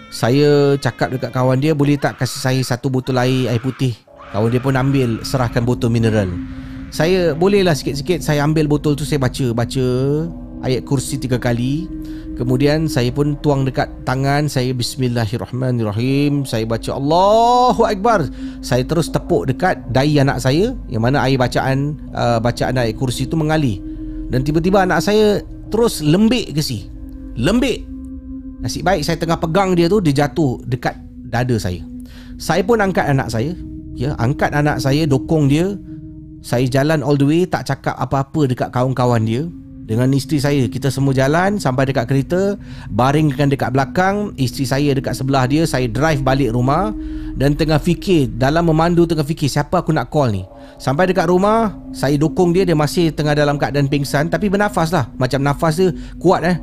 Saya cakap dekat kawan dia, boleh tak kasih saya satu botol air, air putih. Kawan dia pun ambil, serahkan botol mineral. Saya bolehlah sikit-sikit saya ambil botol tu, saya baca Baca ayat kursi tiga kali. Kemudian saya pun tuang dekat tangan saya, Bismillahirrahmanirrahim. Saya baca Allahu Akbar. Saya terus tepuk dekat dahi anak saya, yang mana air bacaan uh, Bacaan ayat kursi tu mengalir. Dan tiba-tiba anak saya terus lembik ke si Lembik. Nasib baik saya tengah pegang dia tu, dia jatuh dekat dada saya. Saya pun angkat anak saya, ya, angkat anak saya, dokong dia. Saya jalan all the way, tak cakap apa-apa dekat kawan-kawan dia. Dengan isteri saya, kita semua jalan sampai dekat kereta, baringkan dekat belakang, isteri saya dekat sebelah dia. Saya drive balik rumah dan tengah fikir, dalam memandu tengah fikir siapa aku nak call ni. Sampai dekat rumah, saya dokong dia, dia masih tengah dalam keadaan pingsan, tapi bernafas lah, macam nafas dia kuat eh.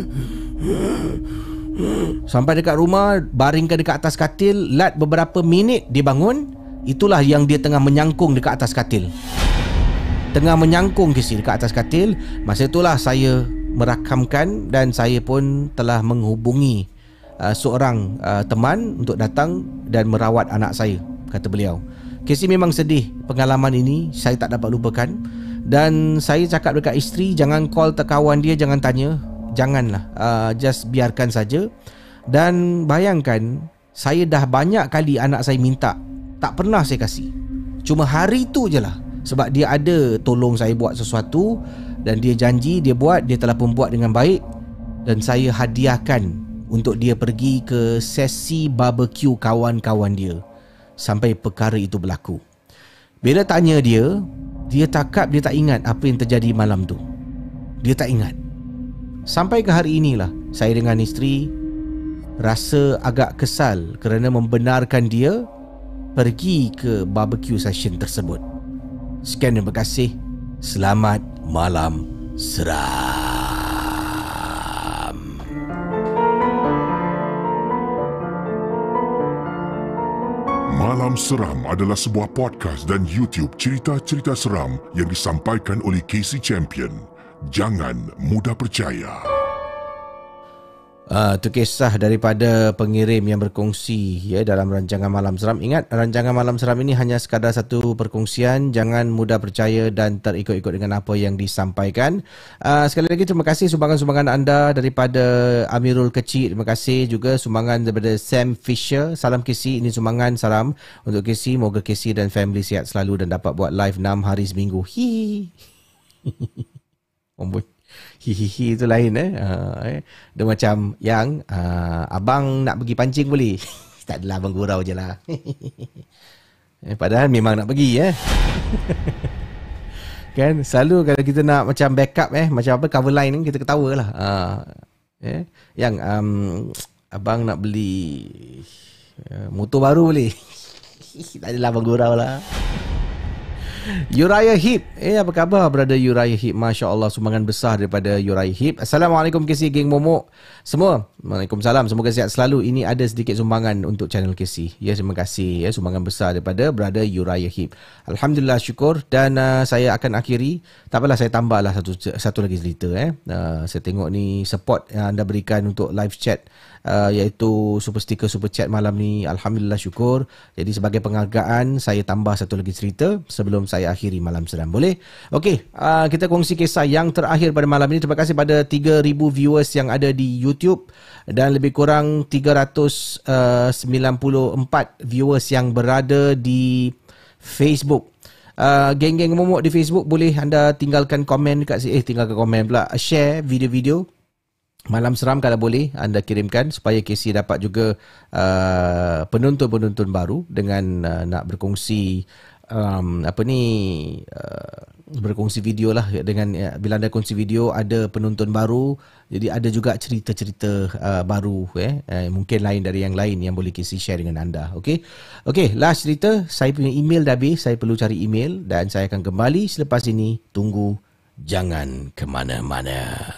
Sampai dekat rumah, baringkan dekat atas katil. Lat beberapa minit dia bangun. Itulah yang dia tengah menyangkung dekat atas katil. Tengah menyangkung kisi dekat atas katil. Masa itulah saya merakamkan dan saya pun telah menghubungi uh, seorang uh, teman untuk datang dan merawat anak saya, kata beliau. Kisi memang sedih pengalaman ini, saya tak dapat lupakan. Dan saya cakap dekat isteri, jangan call kawan dia, jangan tanya. Janganlah, uh, just biarkan saja. Dan bayangkan, saya dah banyak kali anak saya minta, tak pernah saya kasih. Cuma hari tu je lah, sebab dia ada tolong saya buat sesuatu dan dia janji dia buat, dia telah pun buat dengan baik. Dan saya hadiahkan untuk dia pergi ke sesi barbecue kawan-kawan dia sampai perkara itu berlaku. Bila tanya dia, dia cakap dia tak ingat apa yang terjadi malam tu. Dia tak ingat. Sampai ke hari inilah saya dengan isteri rasa agak kesal kerana membenarkan dia pergi ke barbecue session tersebut. Sekian, terima kasih. Selamat malam seram. Malam Seram adalah sebuah podcast dan YouTube cerita-cerita seram yang disampaikan oleh Casey Champion. Jangan mudah percaya. Uh, itu kisah daripada pengirim yang berkongsi ya dalam rancangan Malam Seram. Ingat, rancangan Malam Seram ini hanya sekadar satu perkongsian. Jangan mudah percaya dan terikut-ikut dengan apa yang disampaikan. Uh, sekali lagi terima kasih sumbangan-sumbangan anda daripada Amirul Kecil. Terima kasih juga sumbangan daripada Sam Fisher. Salam Casey, ini sumbangan salam untuk Casey. Moga Casey dan family sihat selalu dan dapat buat live enam hari seminggu. Hihi. Omboi. Hihihi itu lain eh. Uh, eh. Dia macam yang uh, abang nak pergi pancing boleh. Tak adalah, abang gurau je lah. eh, Padahal memang nak pergi eh. Kan selalu kalau kita nak macam backup eh, macam apa cover line ni, kita ketawa lah. uh, eh. Yang um, abang nak beli uh, motor baru boleh. Tak adalah, abang gurau lah. Uriah Heep. Eh, apa khabar brother Uriah Heep? Masya Allah, sumbangan besar daripada Uriah Heep. Assalamualaikum Casey, geng Momok semua. Waalaikumsalam, semoga sihat selalu. Ini ada sedikit sumbangan untuk channel Casey. Ya, terima kasih ya, sumbangan besar daripada brother Uriah Heep. Alhamdulillah, syukur. Dan uh, saya akan akhiri. Tak apalah, saya tambahlah satu satu lagi cerita eh. Uh, saya tengok ni support yang anda berikan untuk live chat, Uh, iaitu super sticker super chat malam ni. Alhamdulillah, syukur. Jadi sebagai penghargaan, saya tambah satu lagi cerita sebelum saya akhiri Malam Seram. Boleh? Okey, uh, kita kongsi kisah yang terakhir pada malam ini. Terima kasih pada tiga ribu viewers yang ada di YouTube dan lebih kurang tiga ratus sembilan puluh empat viewers yang berada di Facebook. Uh, geng-geng Momok di Facebook, boleh anda tinggalkan komen dekat sini. Eh, tinggalkan komen pula. Share video-video Malam Seram kalau boleh anda kirimkan supaya Casey dapat juga uh, penonton-penonton baru dengan uh, nak berkongsi um, apa ni uh, berkongsi video lah dengan uh, bila anda kongsi video ada penonton baru, jadi ada juga cerita-cerita uh, baru eh uh, mungkin lain dari yang lain yang boleh Casey share dengan anda. Okey. Okey, last cerita, saya punya email dah habis, saya perlu cari email dan saya akan kembali selepas ini. Tunggu, jangan ke mana-mana.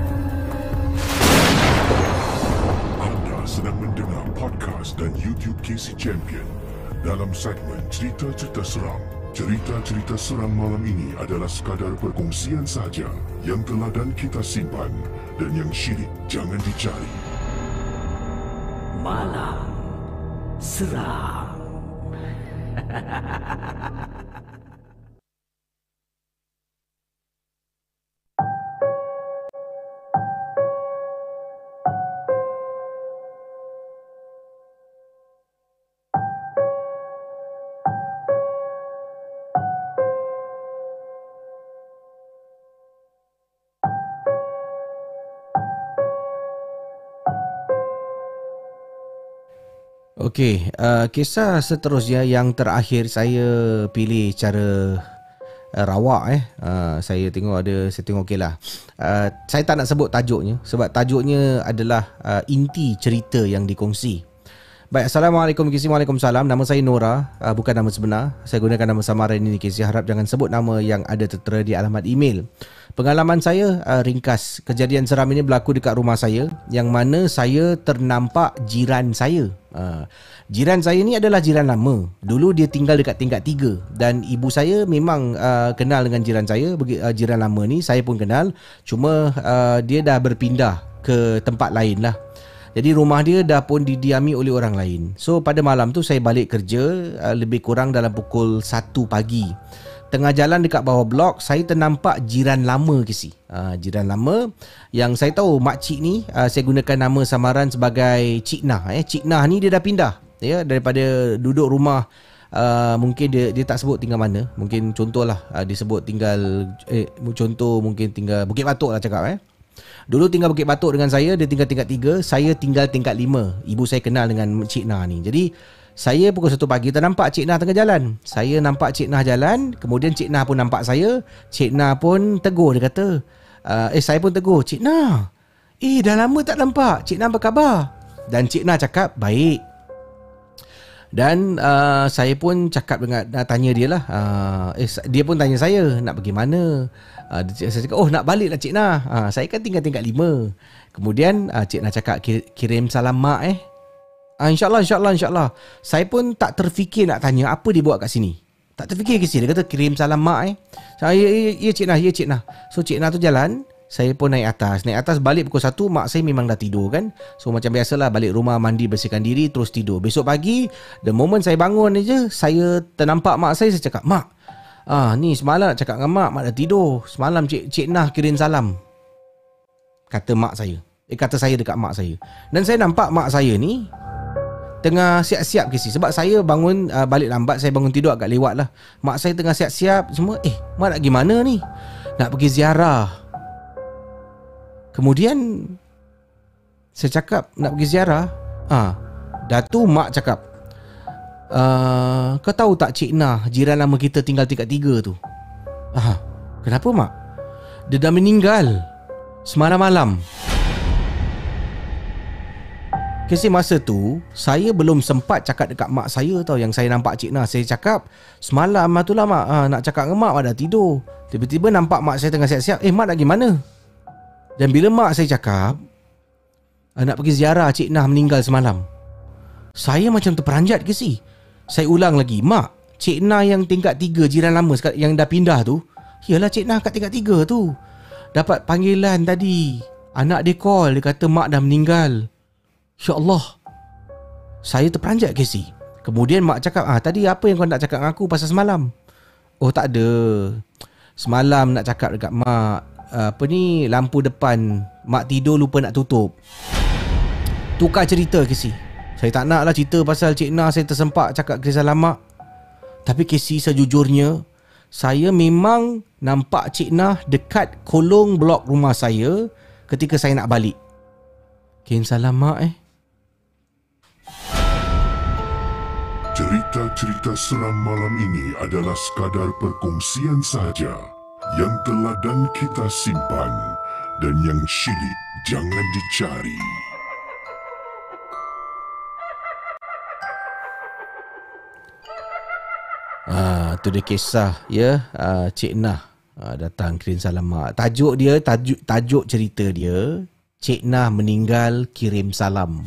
Sedang mendengar podcast dan YouTube Casey Champion dalam segmen cerita-cerita seram. Cerita-cerita seram malam ini adalah sekadar perkongsian sahaja yang telah dan kita simpan, dan yang syirik jangan dicari. Malam Seram. Okey, uh, kisah seterusnya yang terakhir saya pilih cara uh, rawak eh. Uh, saya tengok ada, saya tengok okeylah. Uh, saya tak nak sebut tajuknya sebab tajuknya adalah uh, inti cerita yang dikongsi. Baik, Assalamualaikum K C. Waalaikumsalam. Nama saya Nora, uh, bukan nama sebenar. Saya gunakan nama samaran ini K C. Harap jangan sebut nama yang ada tertera di alamat email. Pengalaman saya uh, ringkas. Kejadian seram ini berlaku dekat rumah saya, yang mana saya ternampak jiran saya. Uh, jiran saya ni adalah jiran lama. Dulu dia tinggal dekat tingkat tiga dan ibu saya memang uh, kenal dengan jiran saya. Uh, jiran lama ni saya pun kenal. Cuma uh, dia dah berpindah ke tempat lain lah. Jadi rumah dia dah pun didiami oleh orang lain. So pada malam tu saya balik kerja uh, lebih kurang dalam pukul satu pagi. Tengah jalan dekat bawah blok, saya ternampak jiran lama ke si. Uh, jiran lama yang saya tahu makcik ni, uh, saya gunakan nama samaran sebagai Cik Nah. Eh. Cik Nah ni dia dah pindah ya, daripada duduk rumah. Uh, mungkin dia dia tak sebut tinggal mana. Mungkin contohlah uh, dia sebut tinggal eh, contoh mungkin tinggal Bukit Batok lah cakap eh. Dulu tinggal Bukit Batok dengan saya, dia tinggal tingkat tiga, saya tinggal tingkat lima. Ibu saya kenal dengan Cik Nah ni. Jadi saya pukul satu pagi ternampak Cik Nah tengah jalan. Saya nampak Cik Nah jalan, kemudian Cik Nah pun nampak saya. Cik Nah pun tegur, dia kata, uh, eh saya pun tegur, Cik Nah, eh dah lama tak nampak, Cik Nah apa khabar? Dan Cik Nah cakap, baik. Dan uh, saya pun cakap dengan, uh, tanya dia lah, uh, eh dia pun tanya saya, nak pergi mana? Uh, saya cakap, oh nak balik lah Cik Nah, uh, saya kan tinggal tingkat lima. Kemudian uh, Cik Nah cakap, kirim salam mak eh. Ah, InsyaAllah, insyaAllah, insyaAllah. Saya pun tak terfikir nak tanya apa dia buat kat sini. Tak terfikir ke sini. Dia kata kirim salam mak eh. Saya, ya, ya Cik Nah, ya Cik Nah. So Cik Nah tu jalan. Saya pun naik atas. Naik atas balik pukul satu. Mak saya memang dah tidur kan. So macam biasalah, balik rumah, mandi, bersihkan diri, terus tidur. Besok pagi, the moment saya bangun je, saya ternampak mak saya. Saya cakap, mak, ah ni semalam nak cakap dengan mak, mak dah tidur. Semalam Cik, Cik Nah kirim salam, kata mak saya. Eh kata saya dekat mak saya. Dan saya nampak mak saya ni tengah siap-siap ke si. Sebab saya bangun uh, balik lambat, saya bangun tidur agak lewat lah. Mak saya tengah siap-siap semua. Eh, mak nak pergi mana ni? Nak pergi ziarah. Kemudian saya cakap nak pergi ziarah. Ah, dah tu mak cakap, uh, kau tahu tak Cik Nah, jiran lama kita tinggal tingkat tiga tu? Ah, kenapa mak? Dia dah meninggal semalam malam. Kasi masa tu saya belum sempat cakap dekat mak saya tau yang saya nampak Cik Nah. Saya cakap semalam tu lah mak, ha, nak cakap dengan mak, mak dah tidur. Tiba-tiba nampak mak saya tengah siap-siap. Eh mak nak pergi mana? Dan bila mak saya cakap nak pergi ziarah Cik Nah meninggal semalam, saya macam terperanjat ke si. Saya ulang lagi, mak, Cik Nah yang tingkat tiga, jiran lama yang dah pindah tu, yalah Cik Nah kat tingkat tiga tu. Dapat panggilan tadi, anak dia call, dia kata mak dah meninggal. Ya Allah, saya terperanjat ke si. Kemudian mak cakap, ah tadi apa yang kau nak cakap dengan aku pasal semalam? Oh tak ada. Semalam nak cakap dekat mak, apa ni, lampu depan mak tidur lupa nak tutup. Tukar cerita ke si. Saya tak nak lah cerita pasal Cik Nah saya tersempak cakap kisah lama. Tapi ke si sejujurnya, saya memang nampak Cik Nah dekat kolong blok rumah saya ketika saya nak balik. Kirim salam mak eh. Cerita-cerita seram malam ini adalah sekadar perkongsian sahaja yang telah dan kita simpan, dan yang syilid jangan dicari. Ah, tu dia kisah ya, ah, Cik Nah ah, datang kirim salam mak. Tajuk dia, tajuk tajuk cerita dia, Cik Nah meninggal kirim salam.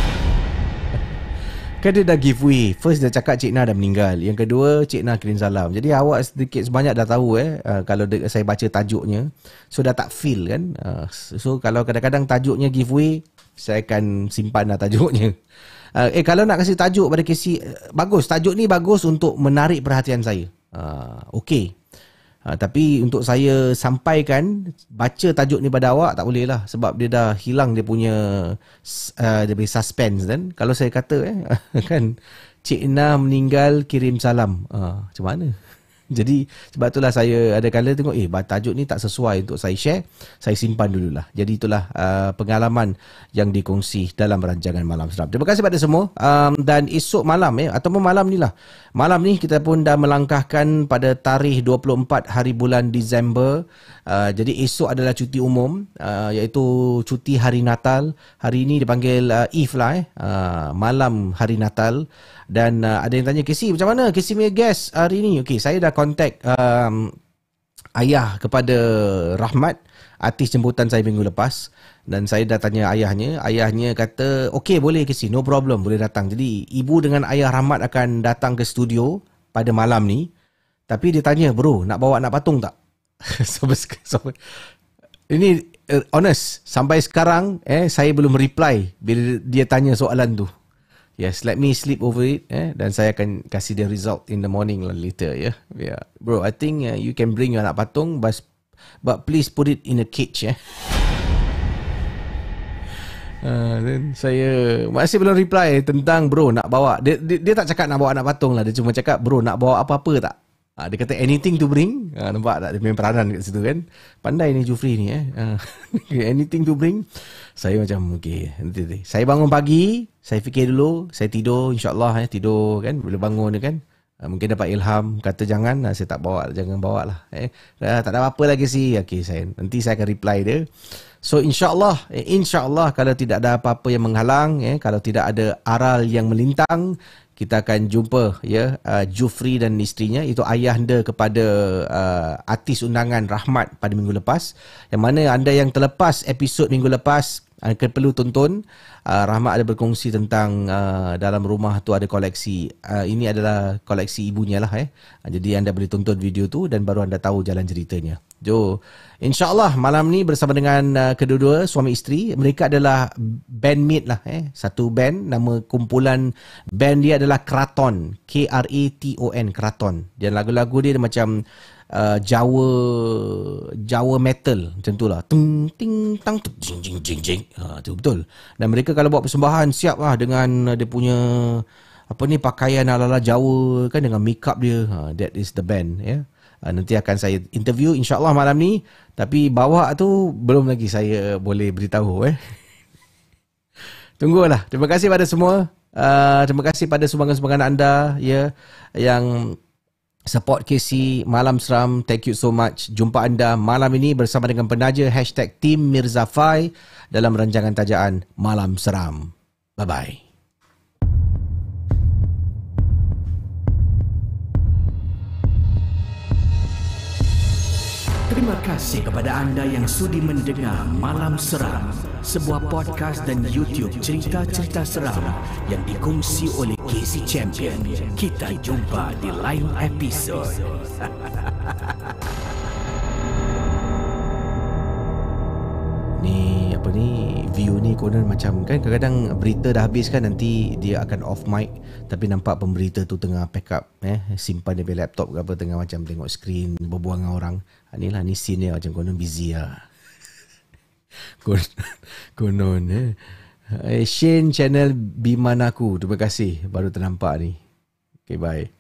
Kan dia dah giveaway. First dia cakap Cik Nah dah meninggal. Yang kedua Cik Nah kirim salam. Jadi awak sedikit sebanyak dah tahu eh uh, kalau de- saya baca tajuknya. So dah tak feel kan. uh, So kalau kadang-kadang tajuknya giveaway, saya akan simpan lah tajuknya. Uh, eh kalau nak kasih tajuk pada Casey, bagus, tajuk ni bagus untuk menarik perhatian saya. Uh, Okey. Uh, tapi untuk saya sampaikan, baca tajuk ni pada awak tak boleh lah. Sebab dia dah hilang dia punya uh, dia punya suspense kan. Kalau saya kata eh, kan, Cik Na meninggal kirim salam. Uh, macam mana? Jadi sebab itulah saya ada kala tengok eh tajuk ni tak sesuai untuk saya share, saya simpan dululah. Jadi itulah uh, pengalaman yang dikongsi dalam rancangan Malam Seram. Terima kasih pada semua. Um, dan esok malam eh ataupun malam ni lah. Malam ni kita pun dah melangkahkan pada tarikh dua puluh empat hari bulan Disember. Uh, jadi esok adalah cuti umum, uh, iaitu cuti hari Natal. Hari ini dipanggil uh, Eve lah eh. Uh, malam hari Natal. Dan uh, ada yang tanya, Casey macam mana Casey punya guest hari ni? Okey, saya dah contact um, ayah kepada Rahmat, artis jemputan saya minggu lepas. Dan saya dah tanya ayahnya. Ayahnya kata, okey boleh Casey, no problem, boleh datang. Jadi ibu dengan ayah Rahmat akan datang ke studio pada malam ni. Tapi dia tanya, bro nak bawa anak patung tak? so, so, ini uh, honest, sampai sekarang eh saya belum reply bila dia tanya soalan tu. Yes, let me sleep over it eh, dan saya akan kasih dia result in the morning later ya. Yeah. Yeah. Bro, I think uh, you can bring your anak patung, but, but please put it in a cage eh. Uh, then saya masih belum reply tentang bro nak bawa. Dia, dia, dia tak cakap nak bawa anak patung lah, dia cuma cakap bro nak bawa apa-apa tak? Ha, dia kata anything to bring. Ha, nampak tak dia main peranan kat situ kan. Pandai ni Jufri ni eh. Ha, anything to bring. Saya macam okay, nanti, nanti. Saya bangun pagi, saya fikir dulu, saya tidur insya-Allah eh, tidur kan, bila bangun kan. Ha, mungkin dapat ilham, kata jangan, ha, saya tak bawa, jangan bawa lah eh. Ha, tak ada apa lagi sih. Okey, saya nanti saya akan reply dia. So insya-Allah, eh, insya-Allah kalau tidak ada apa-apa yang menghalang eh, kalau tidak ada aral yang melintang, kita akan jumpa ya uh, Jufri dan isterinya, itu ayahanda kepada uh, artis undangan Rahmat pada minggu lepas. Yang mana anda yang terlepas episod minggu lepas akan perlu tonton. Uh, Rahmat ada berkongsi tentang uh, dalam rumah tu ada koleksi. Uh, ini adalah koleksi ibunya lah eh. Uh, jadi anda boleh tonton video tu dan baru anda tahu jalan ceritanya. Jo, insya-Allah malam ni bersama dengan uh, kedua-dua suami isteri. Mereka adalah bandmate lah eh. Satu band, nama kumpulan band dia adalah Kraton, K R A T O N, Kraton. Dan lagu-lagu dia, dia macam uh, Jawa Jawa metal macam tu lah. Tung ting tang jing jing jing jing. Ha, tu betul. Dan mereka kalau buat persembahan siap lah dengan dia punya apa ni pakaian ala-ala Jawa kan, dengan make up dia. Ha, that is the band ya. Yeah. Uh, nanti akan saya interview insya-Allah malam ni, tapi bawa tu belum lagi saya boleh beritahu eh. Tunggulah. Terima kasih pada semua. Uh, terima kasih pada sumbangan-sumbangan anda ya yang support Casey Malam Seram. Thank you so much. Jumpa anda malam ini bersama dengan penaja hashtag Tim Mirza Fai dalam rancangan tajaan Malam Seram. Bye bye. Terima kasih kepada anda yang sudi mendengar Malam Seram, sebuah podcast dan YouTube cerita-cerita seram yang dikongsi oleh Casey Champion. Kita jumpa di lain episod. Ni apa ni, view ni konon macam kan kadang-kadang berita dah habis kan, nanti dia akan off mic tapi nampak pemberita tu tengah pack up eh, simpan dia punya laptop ke apa, tengah macam tengok skrin berbual dengan orang. Ni lah, ni scene dia macam konon busy lah. konon, konon eh. eh Shane channel Bimanaku, terima kasih baru ternampak ni. Okay, bye.